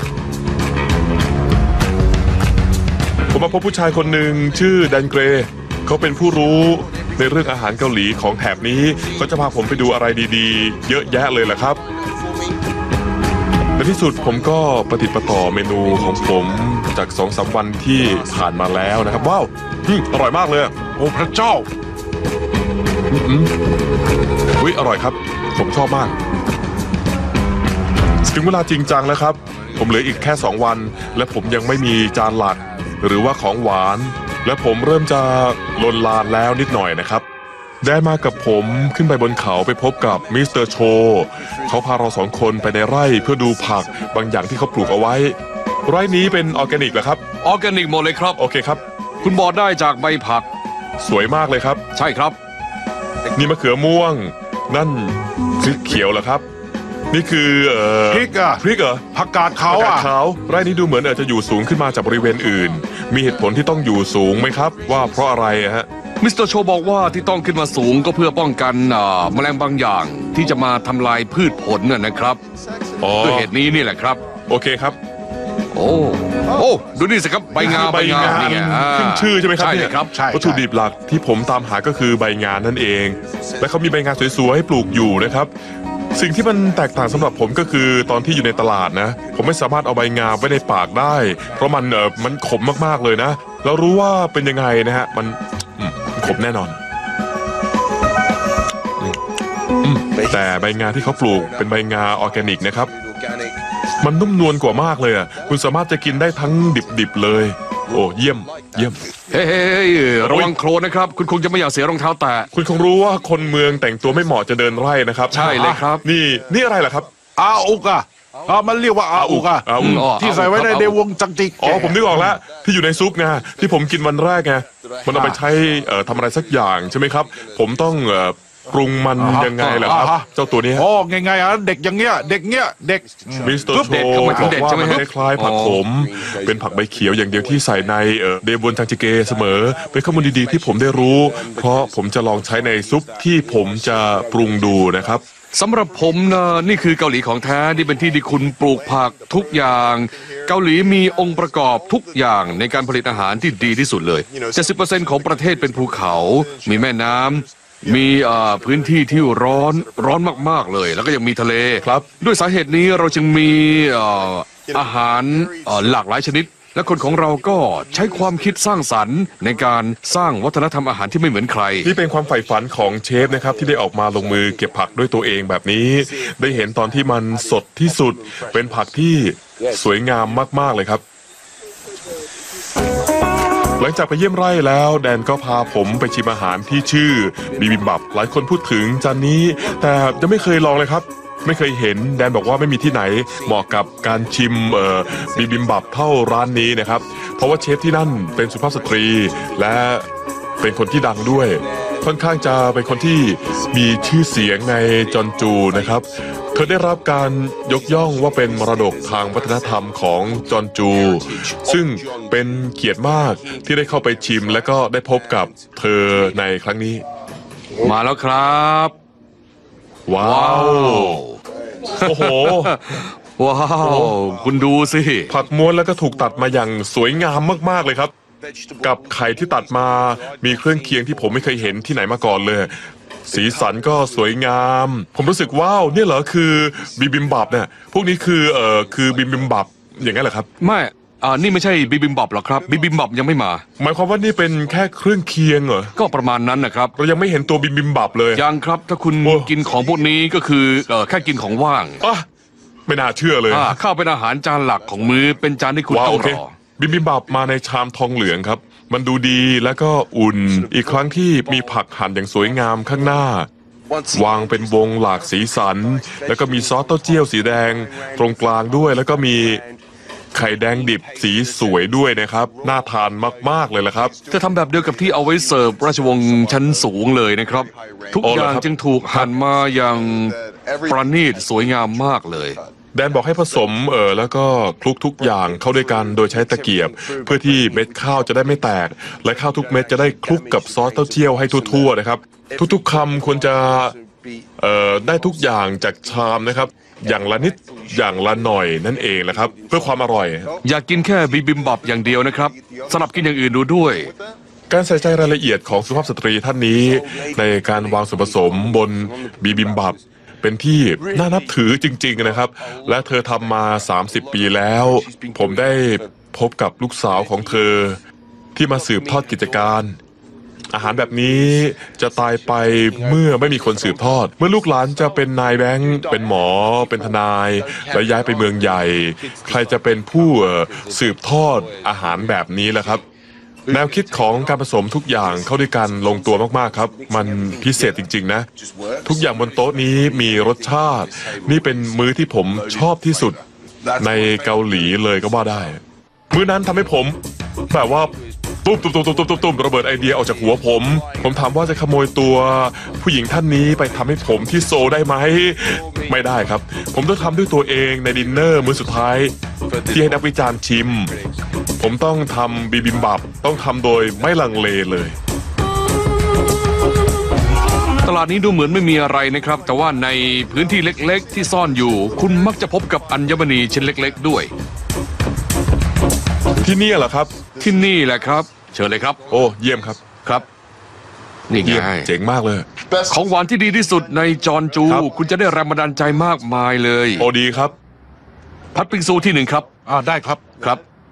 ผมมาพบผู้ชายคนหนึ่งชื่อแดนเกรย์เขาเป็นผู้รู้ในเรื่องอาหารเกาหลีของแถบนี้เขาจะพาผมไปดูอะไรดีๆ เยอะแยะเลยแหละครับในที่สุดผมก็ประติดประต่อเมนูของผมจาก 2-3 วันที่ผ่านมาแล้วนะครับว้าวอร่อยมากเลยโอ้พระเจ้าอุ๊ยอร่อยครับผมชอบมากถึงเวลาจริงจังแล้วครับผมเหลืออีกแค่2 วันและผมยังไม่มีจานหลักหรือว่าของหวานและผมเริ่มจะลนลานแล้วนิดหน่อยนะครับได้มากับผมขึ้นไปบนเขาไปพบกับมิสเตอร์โชเขาพาเรา2 คนไปในไร่เพื่อดูผักบางอย่างที่เขาปลูกเอาไว้ไร่นี้เป็นออร์แกนิกเหรอครับออร์แกนิกหมดเลยครับโอเคครับคุณบอกได้จากใบผักสวยมากเลยครับใช่ครับนี่มะเขือม่วงนั่นพริกเขียวเหรอครับนี่คือพริกอะพริกเหรอผักกาดเขาผักกาดอะขาวไร่นี้ดูเหมือนจะอยู่สูงขึ้นมาจากบริเวณอื่น มีเหตุผลที่ต้องอยู่สูงไหมครับ ว่าเพราะอะไรอะฮะมิสเตอร์โชบอกว่าที่ต้องขึ้นมาสูงก็เพื่อป้องกันแมลงบางอย่างที่จะมาทำลายพืชผลนะครับอ๋อด้วยเหตุนี้นี่แหละครับโอเคครับโอ้ดูนี่สิครับใบงานี่ไงขึ้นชื่อใช่ไหมครับใช่เนี่เลย ยครับใช่วัตถุดิบหลักที่ผมตามหาก็คือใบงานั่นเอง และเขามีใบงาสวยๆให้ปลูกอยู่นะครับ สิ่งที่มันแตกต่างสำหรับผมก็คือตอนที่อยู่ในตลาดนะ ผมไม่สามารถเอาใบงาไว้ในปากได้ เพราะมันขมมากๆเลยนะเรารู้ว่าเป็นยังไงนะฮะมันขมแน่นอนแต่ใบงาที่เขาปลูกเป็นใบงาออร์แกนิกนะครับมันนุ่มนวลกว่ามากเลยอ่ะคุณสามารถจะกินได้ทั้งดิบๆเลยโอ้เยี่ยมเฮ้ยระวังโคลนนะครับคุณคงจะไม่อยากเสียรองเท้าแตะคุณคงรู้ว่าคนเมืองแต่งตัวไม่เหมาะจะเดินไร่นะครับใช่เลยครับนี่อะไรล่ะครับอาอุกอะมันเรียกว่าอาอุกอะอาอุกที่ใส่ไว้ในวงจังจิกอ๋อผมนึกออกแล้วที่อยู่ในซุปไงที่ผมกินวันแรกไงมันเอาไปใช้ทำอะไรสักอย่างใช่ไหมครับ ผมต้องปรุงมันยังไงล่ะครับ เจ้าตัวนี้โอ้ไงอะเด็กอย่างเงี้ยเด็กเด็กมิสเตอร์โชเด็ดเข้ามาถึบงอกเด็ดว่าใช่ไหมมันฮะคล้ายๆผักขม เป็นผักใบเขียวอย่างเดียวที่ใส่ในเดบวนจังจิเกเสมอ เป็นข้อมูลดีๆที่ผมได้รู้ เพราะผมจะลองใช้ในซุปที่ผมจะปรุงดูนะครับสำหรับผมนะนี่คือเกาหลีของแท้ที่เป็นที่ที่คุณปลูกผักทุกอย่าง เกาหลีมีองค์ประกอบทุกอย่างในการผลิตอาหารที่ดีที่สุดเลย 70% ของประเทศเป็นภูเขา มีแม่น้ำมีพื้นที่ที่ร้อนมากๆเลย แล้วก็ยังมีทะเลครับด้วยสาเหตุนี้เราจึงมีอาหารหลากหลายชนิด และคนของเราก็ใช้ความคิดสร้างสรรค์ในการสร้างวัฒนธรรมอาหารที่ไม่เหมือนใครนี่เป็นความใฝ่ฝันของเชฟนะครับที่ได้ออกมาลงมือเก็บผักด้วยตัวเองแบบนี้ ได้เห็นตอนที่มันสดที่สุด เป็นผักที่สวยงามมากๆเลยครับ หลังจากไปเยี่ยมไร่แล้วแดนก็พาผมไปชิมอาหารที่ชื่อบิบิมบับหลายคนพูดถึงจานนี้ แต่ยังไม่เคยลองเลยครับ ไม่เคยเห็นแดนบอกว่าไม่มีที่ไหนเหมาะกับการชิมบิบิมบับเท่าร้านนี้นะครับ เพราะว่าเชฟที่นั่นเป็นสุภาพสตรี และเป็นคนที่ดังด้วย ค่อนข้างจะเป็นคนที่มีชื่อเสียงในจอนจูนะครับ เธอได้รับการยกย่องว่าเป็นมรดกทางวัฒนธรรมของจอนจู ซึ่งเป็นเกียรติมากที่ได้เข้าไปชิมและก็ได้พบกับเธอในครั้งนี้มาแล้วครับว้าว โอ้โหว้าวคุณดูสิผักม้วนแล้วก็ถูกตัดมาอย่างสวยงามมากๆเลยครับ กับไข่ที่ตัดมามีเครื่องเคียงที่ผมไม่เคยเห็นที่ไหนมาก่อนเลย สีสันก็สวยงาม ผมรู้สึกว้าวเนี่ยเหรอคือบิบิมบับเนี่ยพวกนี้คือบิบิมบับอย่างนั้นเหรอครับไม่นี่ไม่ใช่บิบิมบับหรอกครับบิบิมบับยังไม่มาหมายความว่านี่เป็นแค่เครื่องเคียงเหรอก็ประมาณนั้นนะครับเรายังไม่เห็นตัวบิมบับเลยยังครับถ้าคุณโอ้กินของพวกนี้ก็คือแค่กินของว่างอ่ะไม่น่าเชื่อเลยข้าวเป็นอาหารจานหลักของมื้อเป็นจานที่คุณว้าวต้อโอง เครอบิมบับมาในชามทองเหลืองครับ มันดูดีแล้วก็อุ่น อีกครั้งที่มีผักหั่นอย่างสวยงามข้างหน้า วางเป็นวงหลากสีสัน แล้วก็มีซอสเต้าเจี้ยวสีแดงตรงกลางด้วย แล้วก็มีไข่แดงดิบสีสวยด้วยนะครับน่าทานมากๆเลยละครับจะทำแบบเดียวกับที่เอาไว้เสิร์ฟราชวงศ์ชั้นสูงเลยนะครับ ทุกอ๋ออเหรอย่าง ครับจึงถูกหั่นมาอย่างประณีตสวยงามมากเลยแดนบอกให้ผสมแล้วก็คลุกทุกอย่างเข้าด้วยกันโดยใช้ตะเกียบ เพื่อที่เม็ดข้าวจะได้ไม่แตก และข้าวทุกเม็ดจะได้คลุกกับซอสเต้าเจี้ยวให้ทั่วๆนะครับ ทุกๆคำควรจะได้ทุกอย่างจากชามนะครับ อย่างละนิดอย่างละหน่อยนั่นเองแหละครับ เพื่อความอร่อยอยากกินแค่บิบิมบับอย่างเดียวนะครับสลับกินอย่างอื่นดูด้วยการใส่ใจรายละเอียดของสุภาพสตรีท่านนี้ ในการวางส่วนผสมบนบิมบับเป็นที่น่านับถือจริงๆนะครับ และเธอทำมา30 ปีแล้ว ผมได้พบกับลูกสาวของเธอ ที่มาสืบทอดกิจการ อาหารแบบนี้จะตายไปเมื่อไม่มีคนสืบทอด เมื่อลูกหลานจะเป็นนายแบงค์เป็นหมอเป็นทนายแล้วย้ายไปเมืองใหญ่ ใครจะเป็นผู้สืบทอดอาหารแบบนี้ล่ะครับ แนวคิดของการผสมทุกอย่างเข้าด้วยกันลงตัวมากๆครับ มันพิเศษจริงๆนะทุกอย่างบนโต๊ะนี้มีรสชาติ นี่เป็นมื้อที่ผมชอบที่สุดในเกาหลีเลยก็ว่าได้ มื้อนั้นทำให้ผมแบบว่าตุ้มระเบิดไอเดียออกจากหัวผมถามว่าจะขโมยตัวผู้หญิงท่านนี้ไปทำให้ผมที่โซลได้ไหมไม่ได้ครับ ผมต้องทำด้วยตัวเองในดินเนอร์มื้อสุดท้ายที่ให้นักวิจารณ์ชิม ผมต้องทำบิบิมบับต้องทำโดยไม่ลังเลเลยตลาดนี้ดูเหมือนไม่มีอะไรนะครับ แต่ว่าในพื้นที่เล็กๆ ที่ซ่อนอยู่ คุณมักจะพบกับอัญมณีชิ้นเล็กๆด้วยที่นี่เหรอครับที่นี่แหละครับ เชิญเลยครับโอ้เยี่ยมครับครับ นี่เยี่ยมไงเจ๋งมากเลยของหวานที่ดีที่สุดในจอนจูครับคุณจะได้แรงบันดาลใจมากมายเลยโอ้ดีครับพัดปิงซูที่หนึ่งครับได้ครับครับ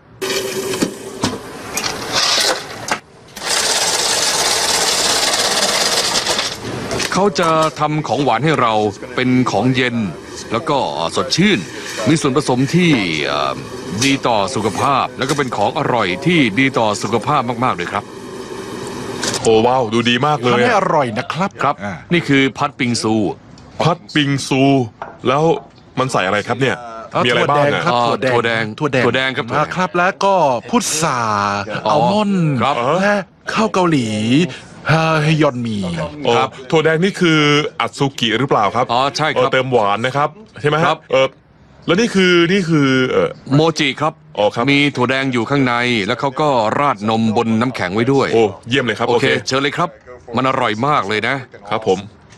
เขาจะทำของหวานให้เราเป็นของเย็น แล้วก็สดชื่น มีส่วนผสมที่ดีต่อสุขภาพ แล้วก็เป็นของอร่อยที่ดีต่อสุขภาพมากๆเลยครับโอ้ว้าวดูดีมากเลยทำให้อะอร่อยนะครับครับ นี่คือพัดปิงซูพัดปิงซู แล้วมันใส่อะไรครับเนี่ย มีอะไรบ้างอะครับถั่วแดงถั่วแดงถั่วแดงครับถั่วแดงครับแล้วก็พุทราอ๋ออัลมอนด์ครับและข้าวเกาหลีฮยอนมีโอ้ถั่วแดงนี่คืออัตซุกิหรือเปล่าครับอ๋อใช่ครับเติมหวานนะครับใช่ไหมครับแล้วนี่คือโมจิครับอ๋อครับมีถั่วแดงอยู่ข้างใน แล้วเขาก็ราดนมบนน้ำแข็งไว้ด้วยโอ้เยี่ยมเลยครับโอเค เชิญเลยครับ มันอร่อยมากเลยนะครับผม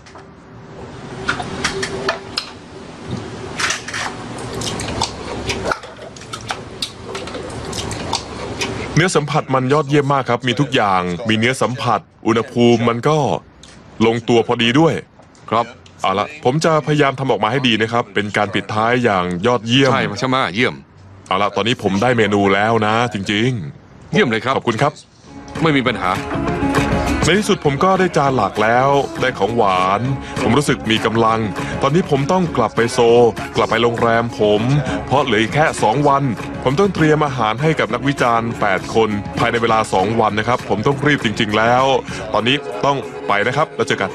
เนื้อสัมผัสมันยอดเยี่ยมมากครับ มีทุกอย่างมีเนื้อสัมผัส อุณหภูมิมันก็ลงตัวพอดีด้วยครับเอาละผมจะพยายามทำออกมาให้ดีนะครับ เป็นการปิดท้ายอย่างยอดเยี่ยมใช่ใช่ไหมเยี่ยมเอาละตอนนี้ผมได้เมนูแล้วนะ จริงเยี่ยมเลยครับๆ ขอบคุณครับไม่มีปัญหาในที่สุดผมก็ได้จานหลักแล้ว ได้ของหวาน ผมรู้สึกมีกำลัง ตอนนี้ผมต้องกลับไปโซลกลับไปโรงแรมผม เพราะเหลืออีกแค่2 วัน ผมต้องเตรียมอาหารให้กับนักวิจารณ์8 คน ภายในเวลา2 วันนะครับ ผมต้องรีบจริง ๆ แล้ว ตอนนี้ต้องไปนะครับแล้วเจอกัน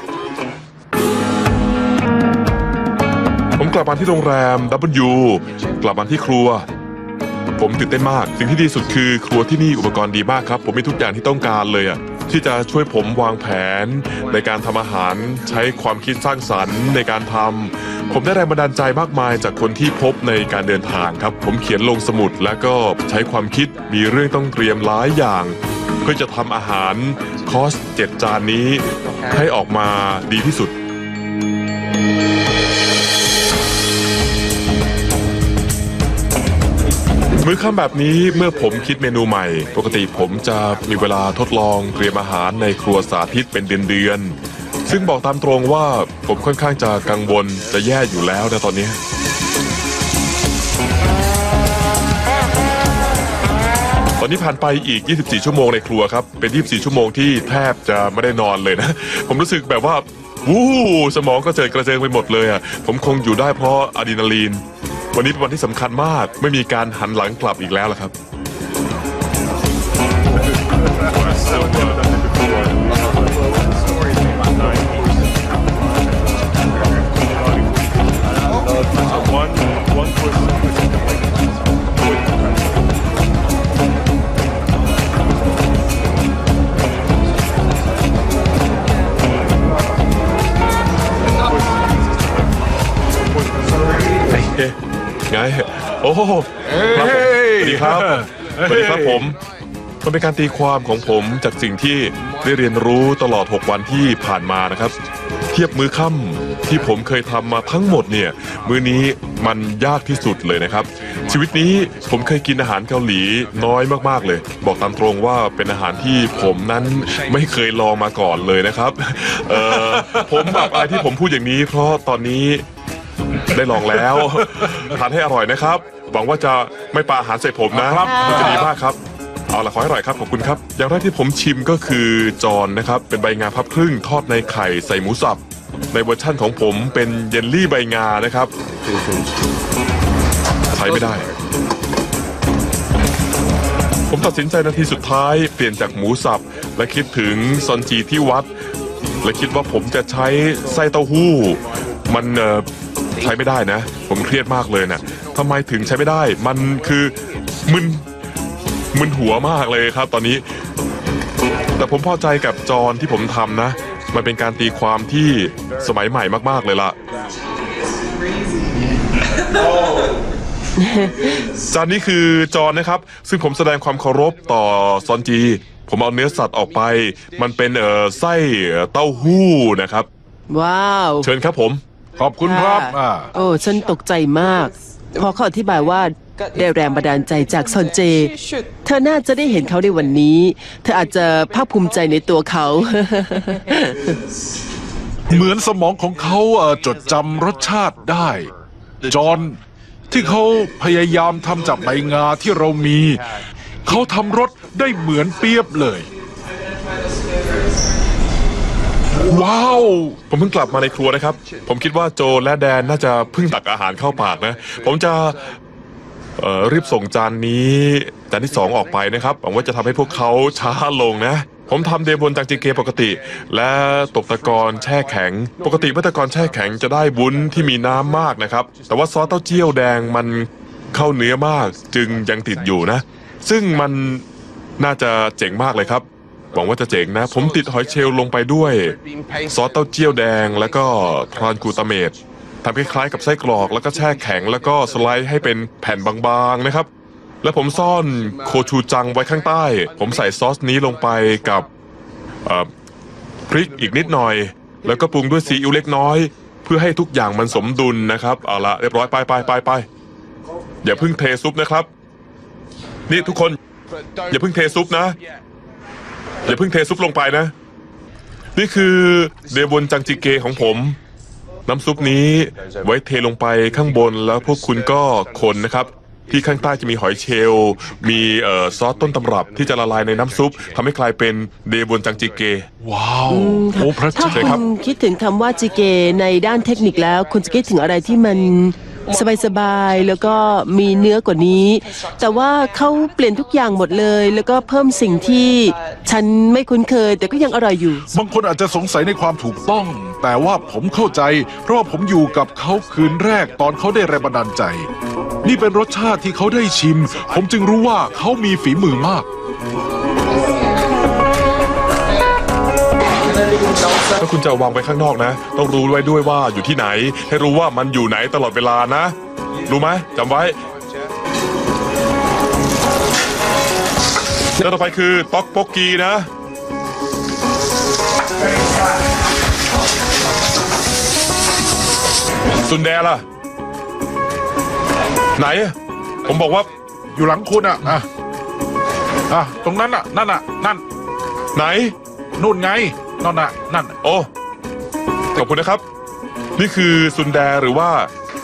ผมกลับมาที่โรงแรม W กลับมาที่ครัว ผมตื่นเต้นมาก สิ่งที่ดีสุดคือครัวที่นี่อุปกรณ์ดีมากครับ ผมมีทุกอย่างที่ต้องการเลยอะที่จะช่วยผมวางแผนในการทำอาหารใช้ความคิดสร้างสรรค์ในการทำผมได้แรงบันดาลใจมากมายจากคนที่พบในการเดินทางครับ ผมเขียนลงสมุดแล้วก็ใช้ความคิดมีเรื่องต้องเตรียมหลายอย่างเพื่อจะทำอาหารคอร์ส7 จานนี้ให้ออกมาดีที่สุด มื้อค่ำแบบนี้เมื่อผมคิดเมนูใหม่ ปกติผมจะมีเวลาทดลองเตรียมอาหารในครัวสาธิตเป็นเดือนๆซึ่งบอกตามตรงว่าผมค่อนข้างจะกังวลจะแย่อยู่แล้วนะตอนนี้ตอนนี้ผ่านไปอีก 24 ชั่วโมงในครัวครับ เป็น 24 ชั่วโมงที่แทบจะไม่ได้นอนเลยนะ ผมรู้สึกแบบว่าวู้สมองก็เจิดกระเจิงไปหมดเลยอ่ะ ผมคงอยู่ได้เพราะอะดรีนาลีน วันนี้เป็นวันที่สำคัญมาก ไม่มีการหันหลังกลับอีกแล้วล่ะครับ ไงโอ้โหครับผมสวัสดีครับสวัสดีครับผมมันเป็นการตีความของผมจากสิ่งที่ได้เรียนรู้ตลอด6วันที่ผ่านมานะครับเทียบมื้อค่ำที่ผมเคยทำมาทั้งหมดเนี่ยมื้อนี้มันยากที่สุดเลยนะครับชีวิตนี้ผมเคยกินอาหารเกาหลีน้อยมากๆเลยบอกตามตรงว่าเป็นอาหารที่ผมนั้นไม่เคยลองมาก่อนเลยนะครับผมแบบอายที่ผมพูดอย่างนี้เพราะตอนนี้ได้ลองแล้วทานให้อร่อยนะครับหวังว่าจะไม่ปาอาหารใส่ผมนะครับมันจะดีมากครับเอาล่ะขอให้อร่อยครับขอบคุณครับอย่างแรกที่ผมชิมก็คือจอนนะครับเป็นใบงาพับครึ่งทอดในไข่ใส่หมูสับในเวอร์ชั่นของผมเป็นเยลลี่ใบงานะครับใช้ไม่ได้ผมตัดสินใจนาทีสุดท้ายเปลี่ยนจากหมูสับและคิดถึงซอนจีที่วัดและคิดว่าผมจะใช้ไส้เต้าหู้มันใช้ไม่ได้นะผมเครียดมากเลยนะทำไมถึงใช้ไม่ได้มันคือมึนหัวมากเลยครับตอนนี้แต่ผมพอใจกับจอนที่ผมทำนะมันเป็นการตีความที่สมัยใหม่มากๆเลยล่ะ จานนี้คือจอนนะครับซึ่งผมแสดงความเคารพต่อซอนจีผมเอาเนื้อสัตว์ออกไปมันเป็นไส้เต้าหู้นะครับว้าวเชิญครับผมขอบคุณครับโอ้ฉันตกใจมากพอเขาอธิบายว่าได้แรงบันดาลใจจากซอนเจเธอน่าจะได้เห็นเขาในวันนี้เธออาจจะภาคภูมิใจในตัวเขาเหมือนสมองของเขาจดจำรสชาติได้จอนที่เขาพยายามทำจากใบงาที่เรามีเขาทำรสได้เหมือนเปียบเลยว้าวผมเพิ่งกลับมาในครัวนะครับผมคิดว่าโจและแดนน่าจะเพิ่งตักอาหารเข้าปากนะผมจะรีบส่งจานนี้จานที่2ออกไปนะครับหวังว่าจะทำให้พวกเขาช้าลงนะผมทำเดบนจังจิเกปกติและตบตะกอนแช่แข็งปกติเมื่อตะกอนแช่แข็งจะได้วุ้นที่มีน้ำมากนะครับแต่ว่าซอสเต้าเจี้ยวแดงมันเข้าเนื้อมากจึงยังติดอยู่นะซึ่งมันน่าจะเจ๋งมากเลยครับหวังว่าจะเจ๋งนะผมติดหอยเชลล์ลงไปด้วยซอสเต้าเจี้ยวแดงแล้วก็ทรานกลูตาเมตทำคล้ายๆกับไส้กรอกแล้วก็แช่แข็งแล้วก็สไลด์ให้เป็นแผ่นบางๆนะครับแล้วผมซ่อนโคชูจังไว้ข้างใต้ผมใส่ซอสนี้ลงไปกับพริกอีกนิดหน่อยแล้วก็ปรุงด้วยซีอิ๊วเล็กน้อยเพื่อให้ทุกอย่างมันสมดุลนะครับเอาละเรียบร้อยไปอย่าเพิ่งเทซุปนะครับนี่ทุกคนอย่าเพิ่งเทซุปนะอย่าเพิ่งเทซุปลงไปนะนี่คือเดบนจังจิเกของผมน้ำซุปนี้ไว้เทลงไปข้างบนแล้วพวกคุณก็คนนะครับที่ข้างใต้จะมีหอยเชลล์มีซอสต้นตำรับที่จะละลายในน้ำซุปทำให้กลายเป็นเดบนจังจิเกว้าวโอ้พระเจ้าถ้าคุณคิดถึงคำว่าจิเกในด้านเทคนิคแล้วคุณจะคิดถึงอะไรที่มันสบายๆแล้วก็มีเนื้อกว่านี้แต่ว่าเขาเปลี่ยนทุกอย่างหมดเลยแล้วก็เพิ่มสิ่งที่ฉันไม่คุ้นเคยแต่ก็ยังอร่อยอยู่บางคนอาจจะสงสัยในความถูกต้องแต่ว่าผมเข้าใจเพราะว่าผมอยู่กับเขาคืนแรกตอนเขาได้แรงบันดาลใจนี่เป็นรสชาติที่เขาได้ชิมผมจึงรู้ว่าเขามีฝีมือมากถ้าคุณจะวางไว้ข้างนอกนะต้องรู้ไว้ด้วยว่าอยู่ที่ไหนให้รู้ว่ามันอยู่ไหนตลอดเวลานะรู้ไหมจำไว้แล้วต่อไปคือต๊อกโบกกีนะซุนแดล่ะไหนผมบอกว่าอยู่หลังคุณอ่ะตรงนั้นอ่ะนั่นไหนนู่นไงนั่นโอ้ขอบคุณนะครับนี่คือซุนแดหรือว่า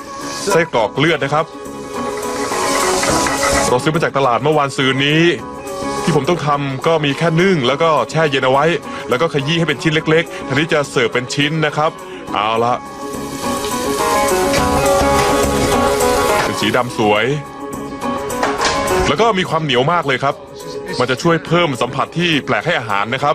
ไส้กรอกเลือดนะครับเราซื้อมาจากตลาดเมื่อวานซืนนี้ที่ผมต้องทำก็มีแค่นึ่งแล้วก็แช่เย็นเอาไว้ แล้วก็ขยี้ให้เป็นชิ้นเล็กๆทีนี้จะเสิร์ฟเป็นชิ้นนะครับเอาละเป็นสีดำสวย แล้วก็มีความเหนียวมากเลยครับมันจะช่วยเพิ่มสัมผัสที่แปลกให้อาหารนะครับ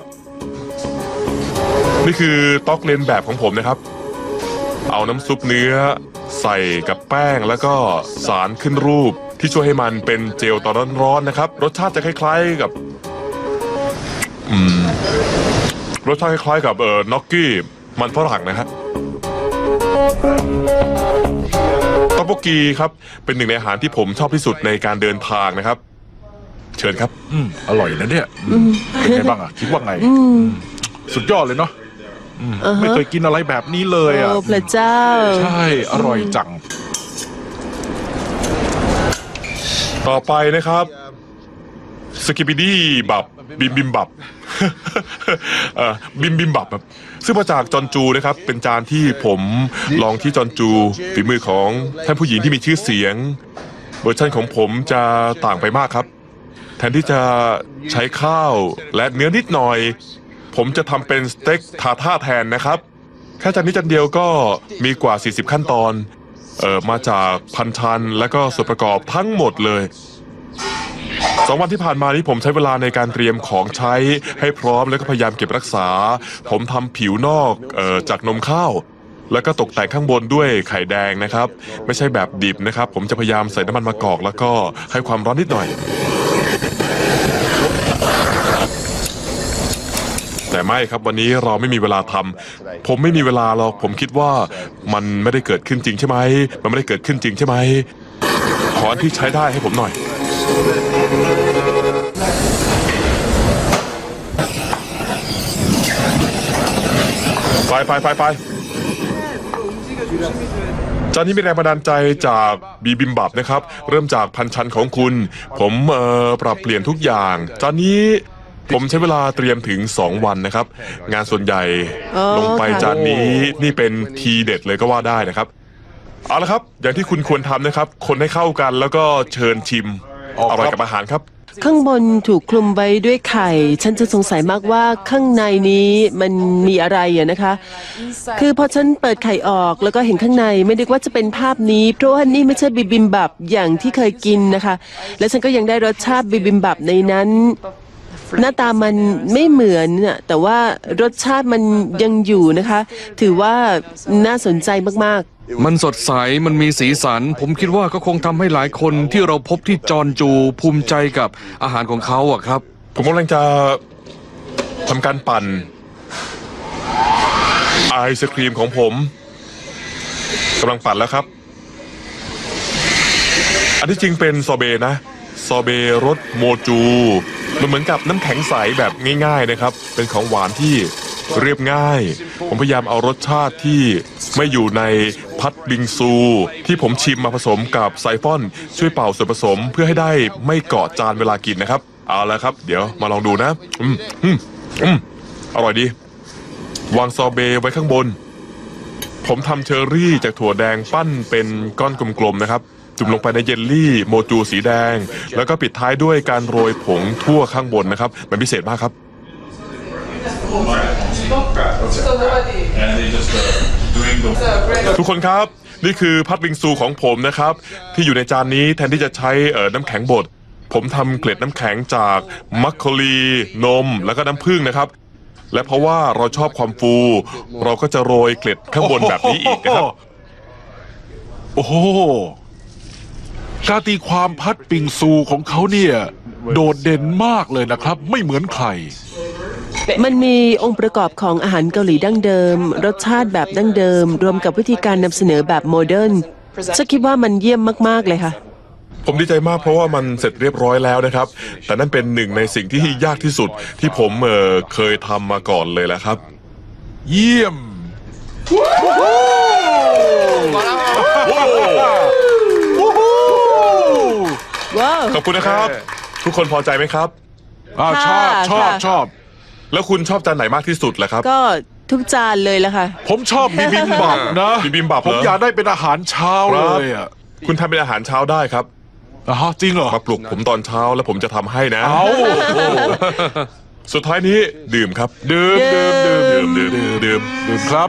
นี่คือต๊อกเลนแบบของผมนะครับเอาน้ำซุปเนื้อใส่กับแป้งแล้วก็สารขึ้นรูปที่ช่วยให้มันเป็นเจลตอนร้อนๆนะครับรสชาติจะคล้ายๆกับรสชาติคล้ายๆกับน็อกกี้มันฝรั่งนะฮะต๊อกโบกีครับเป็นหนึ่งในอาหารที่ผมชอบที่สุดในการเดินทางนะครับเชิญครับอร่อยนะเนี่ยเป็นไงบ้างอ่ะคิดว่าไงสุดยอดเลยเนาะไม่เคยกินอะไรแบบนี้เลยอ่ะโอ้พระเจ้าใช่อร่อยจังต่อไปนะครับสกิปปิดี้บับบิมบับ บิมบับครับซึ่งมาจากจอนจูนะครับเป็นจานที่ผมลองที่จอนจูฝีมือของท่านผู้หญิงที่มีชื่อเสียงเวอร์ชันของผมจะต่างไปมากครับแทนที่จะใช้ข้าวและเนื้อนิดหน่อยผมจะทำเป็นสเต็กทาท่าแทนนะครับแค่จานนี้จานเดียวก็มีกว่า40ขั้นตอนมาจากพันชันและก็ส่วนประกอบทั้งหมดเลย2 วันที่ผ่านมานี้ผมใช้เวลาในการเตรียมของใช้ให้พร้อมแล้วก็พยายามเก็บรักษาผมทำผิวนอกจากนมข้าวแล้วก็ตกแต่งข้างบนด้วยไข่แดงนะครับไม่ใช่แบบดิบนะครับผมจะพยายามใส่น้ำมันมะกอกแล้วก็ให้ความร้อนนิดหน่อยแต่ไม่ครับวันนี้เราไม่มีเวลาทำผมไม่มีเวลาหรอกผมคิดว่ามันไม่ได้เกิดขึ้นจริงใช่ไหมมันไม่ได้เกิดขึ้นจริงใช่ไหมขออันที่ใช้ได้ให้ผมหน่อยไปจานนี้มีแรงบันดาลใจจากบิมบับนะครับเริ่มจากพันชันของคุณผมปรับเปลี่ยนทุกอย่างจานนี้ผมใช้เวลาเตรียมถึง2 วันนะครับงานส่วนใหญ่ลงไปจานนี้นี่เป็นทีเด็ดเลยก็ว่าได้นะครับเอาละครับอย่างที่คุณควรทำนะครับคนให้เข้ากันแล้วก็เชิญชิมอร่อยกับอาหารครับข้างบนถูกคลุมไว้ด้วยไข่ ฉันจะสงสัยมากว่าข้างในนี้มันมีอะไรอะนะคะ คือพอฉันเปิดไข่ออกแล้วก็เห็นข้างในไม่ได้ว่าจะเป็นภาพนี้เพราะว่านี่ไม่ใช่บิมบับอย่างที่เคยกินนะคะ และฉันก็ยังได้รสชาติบิมบับในนั้นหน้าตามันไม่เหมือนน่ะแต่ว่ารสชาติมันยังอยู่นะคะถือว่าน่าสนใจมากๆมันสดใสมันมีสีสันผมคิดว่าก็คงทำให้หลายคนที่เราพบที่จอนจูภูมิใจกับอาหารของเขาอะครับผมกำลังจะทำการปั่นไอศครีมของผมกำลังปั่นแล้วครับอันที่จริงเป็นซอเบต์นะซอเบต์รสโมจูมันเหมือนกับน้ำแข็งใสแบบง่ายๆนะครับเป็นของหวานที่เรียบง่ายผมพยายามเอารสชาติที่ไม่อยู่ในพัดบิงซูที่ผมชิมมาผสมกับไซฟอนช่วยเป่าส่วนผสมเพื่อให้ได้ไม่เกาะจานเวลากินนะครับเอาละครับเดี๋ยวมาลองดูนะอร่อยดีวางซอเบต์ไว้ข้างบนผมทำเชอร์รี่จากถั่วแดงปั้นเป็นก้อนกลมๆนะครับจุ่มลงไปในเยลลี่โมจูสีแดงแล้วก็ปิดท้ายด้วยการโรยผงทั่วข้างบนนะครับมันพิเศษมากครับทุกคนครับนี่คือพัดบิงซูของผมนะครับที่อยู่ในจานนี้แทนที่จะใช้น้ำแข็งบดผมทำเกล็ดน้ำแข็งจากมัคโคลีนมแล้วก็น้ำผึ้งนะครับและเพราะว่าเราชอบความฟูเราก็จะโรยเกล็ดข้างบนแบบนี้อีกนะครับโอ้โหการตีความพัดบิงซูของเขาเนี่ยโดดเด่นมากเลยนะครับไม่เหมือนใครมันมีองค์ประกอบของอาหารเกาหลีดั้งเดิมรสชาติแบบดั้งเดิมรวมกับวิธีการนำเสนอแบบโมเดิร์นฉันคิดว่ามันเยี่ยมมากๆเลยค่ะผมดีใจมากเพราะว่ามันเสร็จเรียบร้อยแล้วนะครับแต่นั่นเป็นหนึ่งในสิ่งที่ยากที่สุดที่ผมเคยทำมาก่อนเลยแหละครับเยี่ยมขอบคุณนะครับทุกคนพอใจไหมครับชอบแล้วคุณชอบจานไหนมากที่สุดล่ะครับก็ทุกจานเลยล่ะค่ะผมชอบบิมบับนะบิมบับผมอยากได้เป็นอาหารเช้าเลยอ่ะคุณทำเป็นอาหารเช้าได้ครับฮะจริงเหรอมาปลุกผมตอนเช้าแล้วผมจะทำให้นะเอาสุดท้ายนี้ดื่มครับดื่มดื่มครับ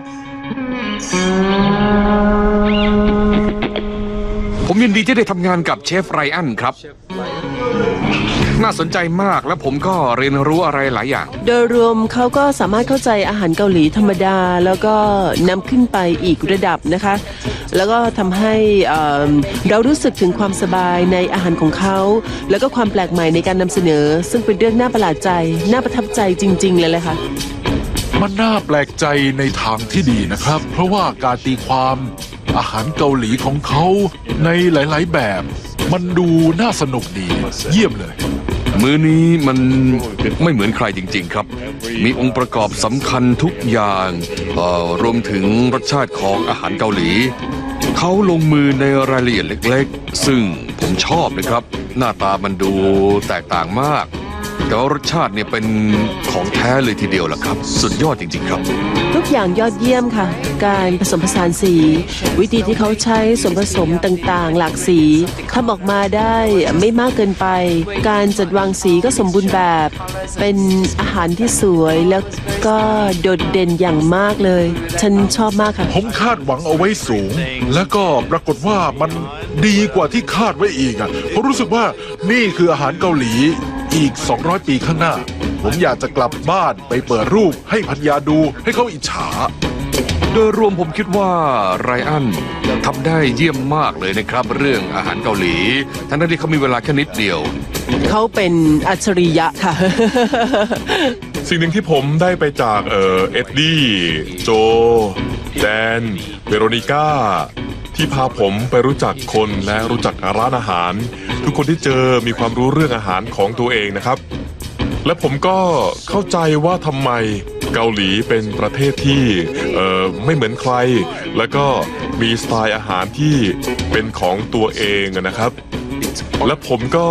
ผมยินดีที่ได้ทำงานกับเชฟไรอันครับ น่าสนใจมากและผมก็เรียนรู้อะไรหลายอย่างโดยรวมเขาก็สามารถเข้าใจอาหารเกาหลีธรรมดาแล้วก็นำขึ้นไปอีกระดับนะคะ แล้วก็ทำให้เรารู้สึกถึงความสบายในอาหารของเขา แล้วก็ความแปลกใหม่ในการนำเสนอ ซึ่งเป็นเรื่องน่าประหลาดใจ น่าประทับใจจริงๆเลยแหละค่ะมันน่าแปลกใจในทางที่ดีนะครับ เพราะว่าการตีความอาหารเกาหลีของเขาในหลายๆแบบ มันดูน่าสนุกดี เยี่ยมเลยมื้อนี้มันไม่เหมือนใครจริง ๆ ครับ มีองค์ประกอบสำคัญทุกอย่างรวมถึงรสชาติของอาหารเกาหลี เขาลงมือในรายละเอียดเล็กๆ ซึ่งผมชอบนะครับ หน้าตามันดูแตกต่างมาก แต่ว่ารสชาติเนี่ยเป็นของแท้เลยทีเดียวล่ะครับ สุดยอดจริง ๆ ครับทุกอย่างยอดเยี่ยมค่ะ การผสมผสานสี วิธีที่เขาใช้ส่วนผสมต่างๆ หลากสีทำออกมาได้ไม่มากเกินไป การจัดวางสีก็สมบูรณ์แบบ เป็นอาหารที่สวยแล้วก็โดดเด่นอย่างมากเลย ฉันชอบมากค่ะผมคาดหวังเอาไว้สูง แล้วก็ปรากฏว่ามันดีกว่าที่คาดไว้อีกอ่ะผมรู้สึกว่านี่คืออาหารเกาหลีอีก 200 ปีข้างหน้า ผมอยากจะกลับบ้านไปเปิดรูปให้พันยาดูให้เขาอิจฉาโดยรวมผมคิดว่าไรอันทำได้เยี่ยมมากเลยนะครับ เรื่องอาหารเกาหลี ทั้งที่เขามีเวลาแค่นิดเดียวเขาเป็นอัจฉริยะค่ะสิ่งหนึ่งที่ผมได้ไปจากเอ็ดดี้โจแดนเวโรนิก้าที่พาผมไปรู้จักคนและรู้จักร้านอาหาร ทุกคนที่เจอมีความรู้เรื่องอาหารของตัวเองนะครับ และผมก็เข้าใจว่าทำไมเกาหลีเป็นประเทศที่ไม่เหมือนใคร แล้วก็มีสไตล์อาหารที่เป็นของตัวเองนะครับ และผมก็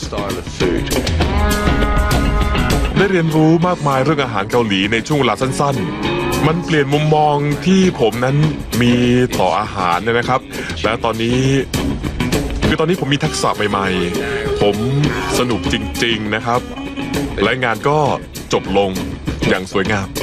ได้เรียนรู้มากมายเรื่องอาหารเกาหลีในช่วงเวลาสั้นๆ มันเปลี่ยนมุมมองที่ผมนั้นมีต่ออาหารนะครับ และตอนนี้ผมมีทักษะใหม่ๆ ผมสนุกจริงๆนะครับ และงานก็จบลงอย่างสวยงาม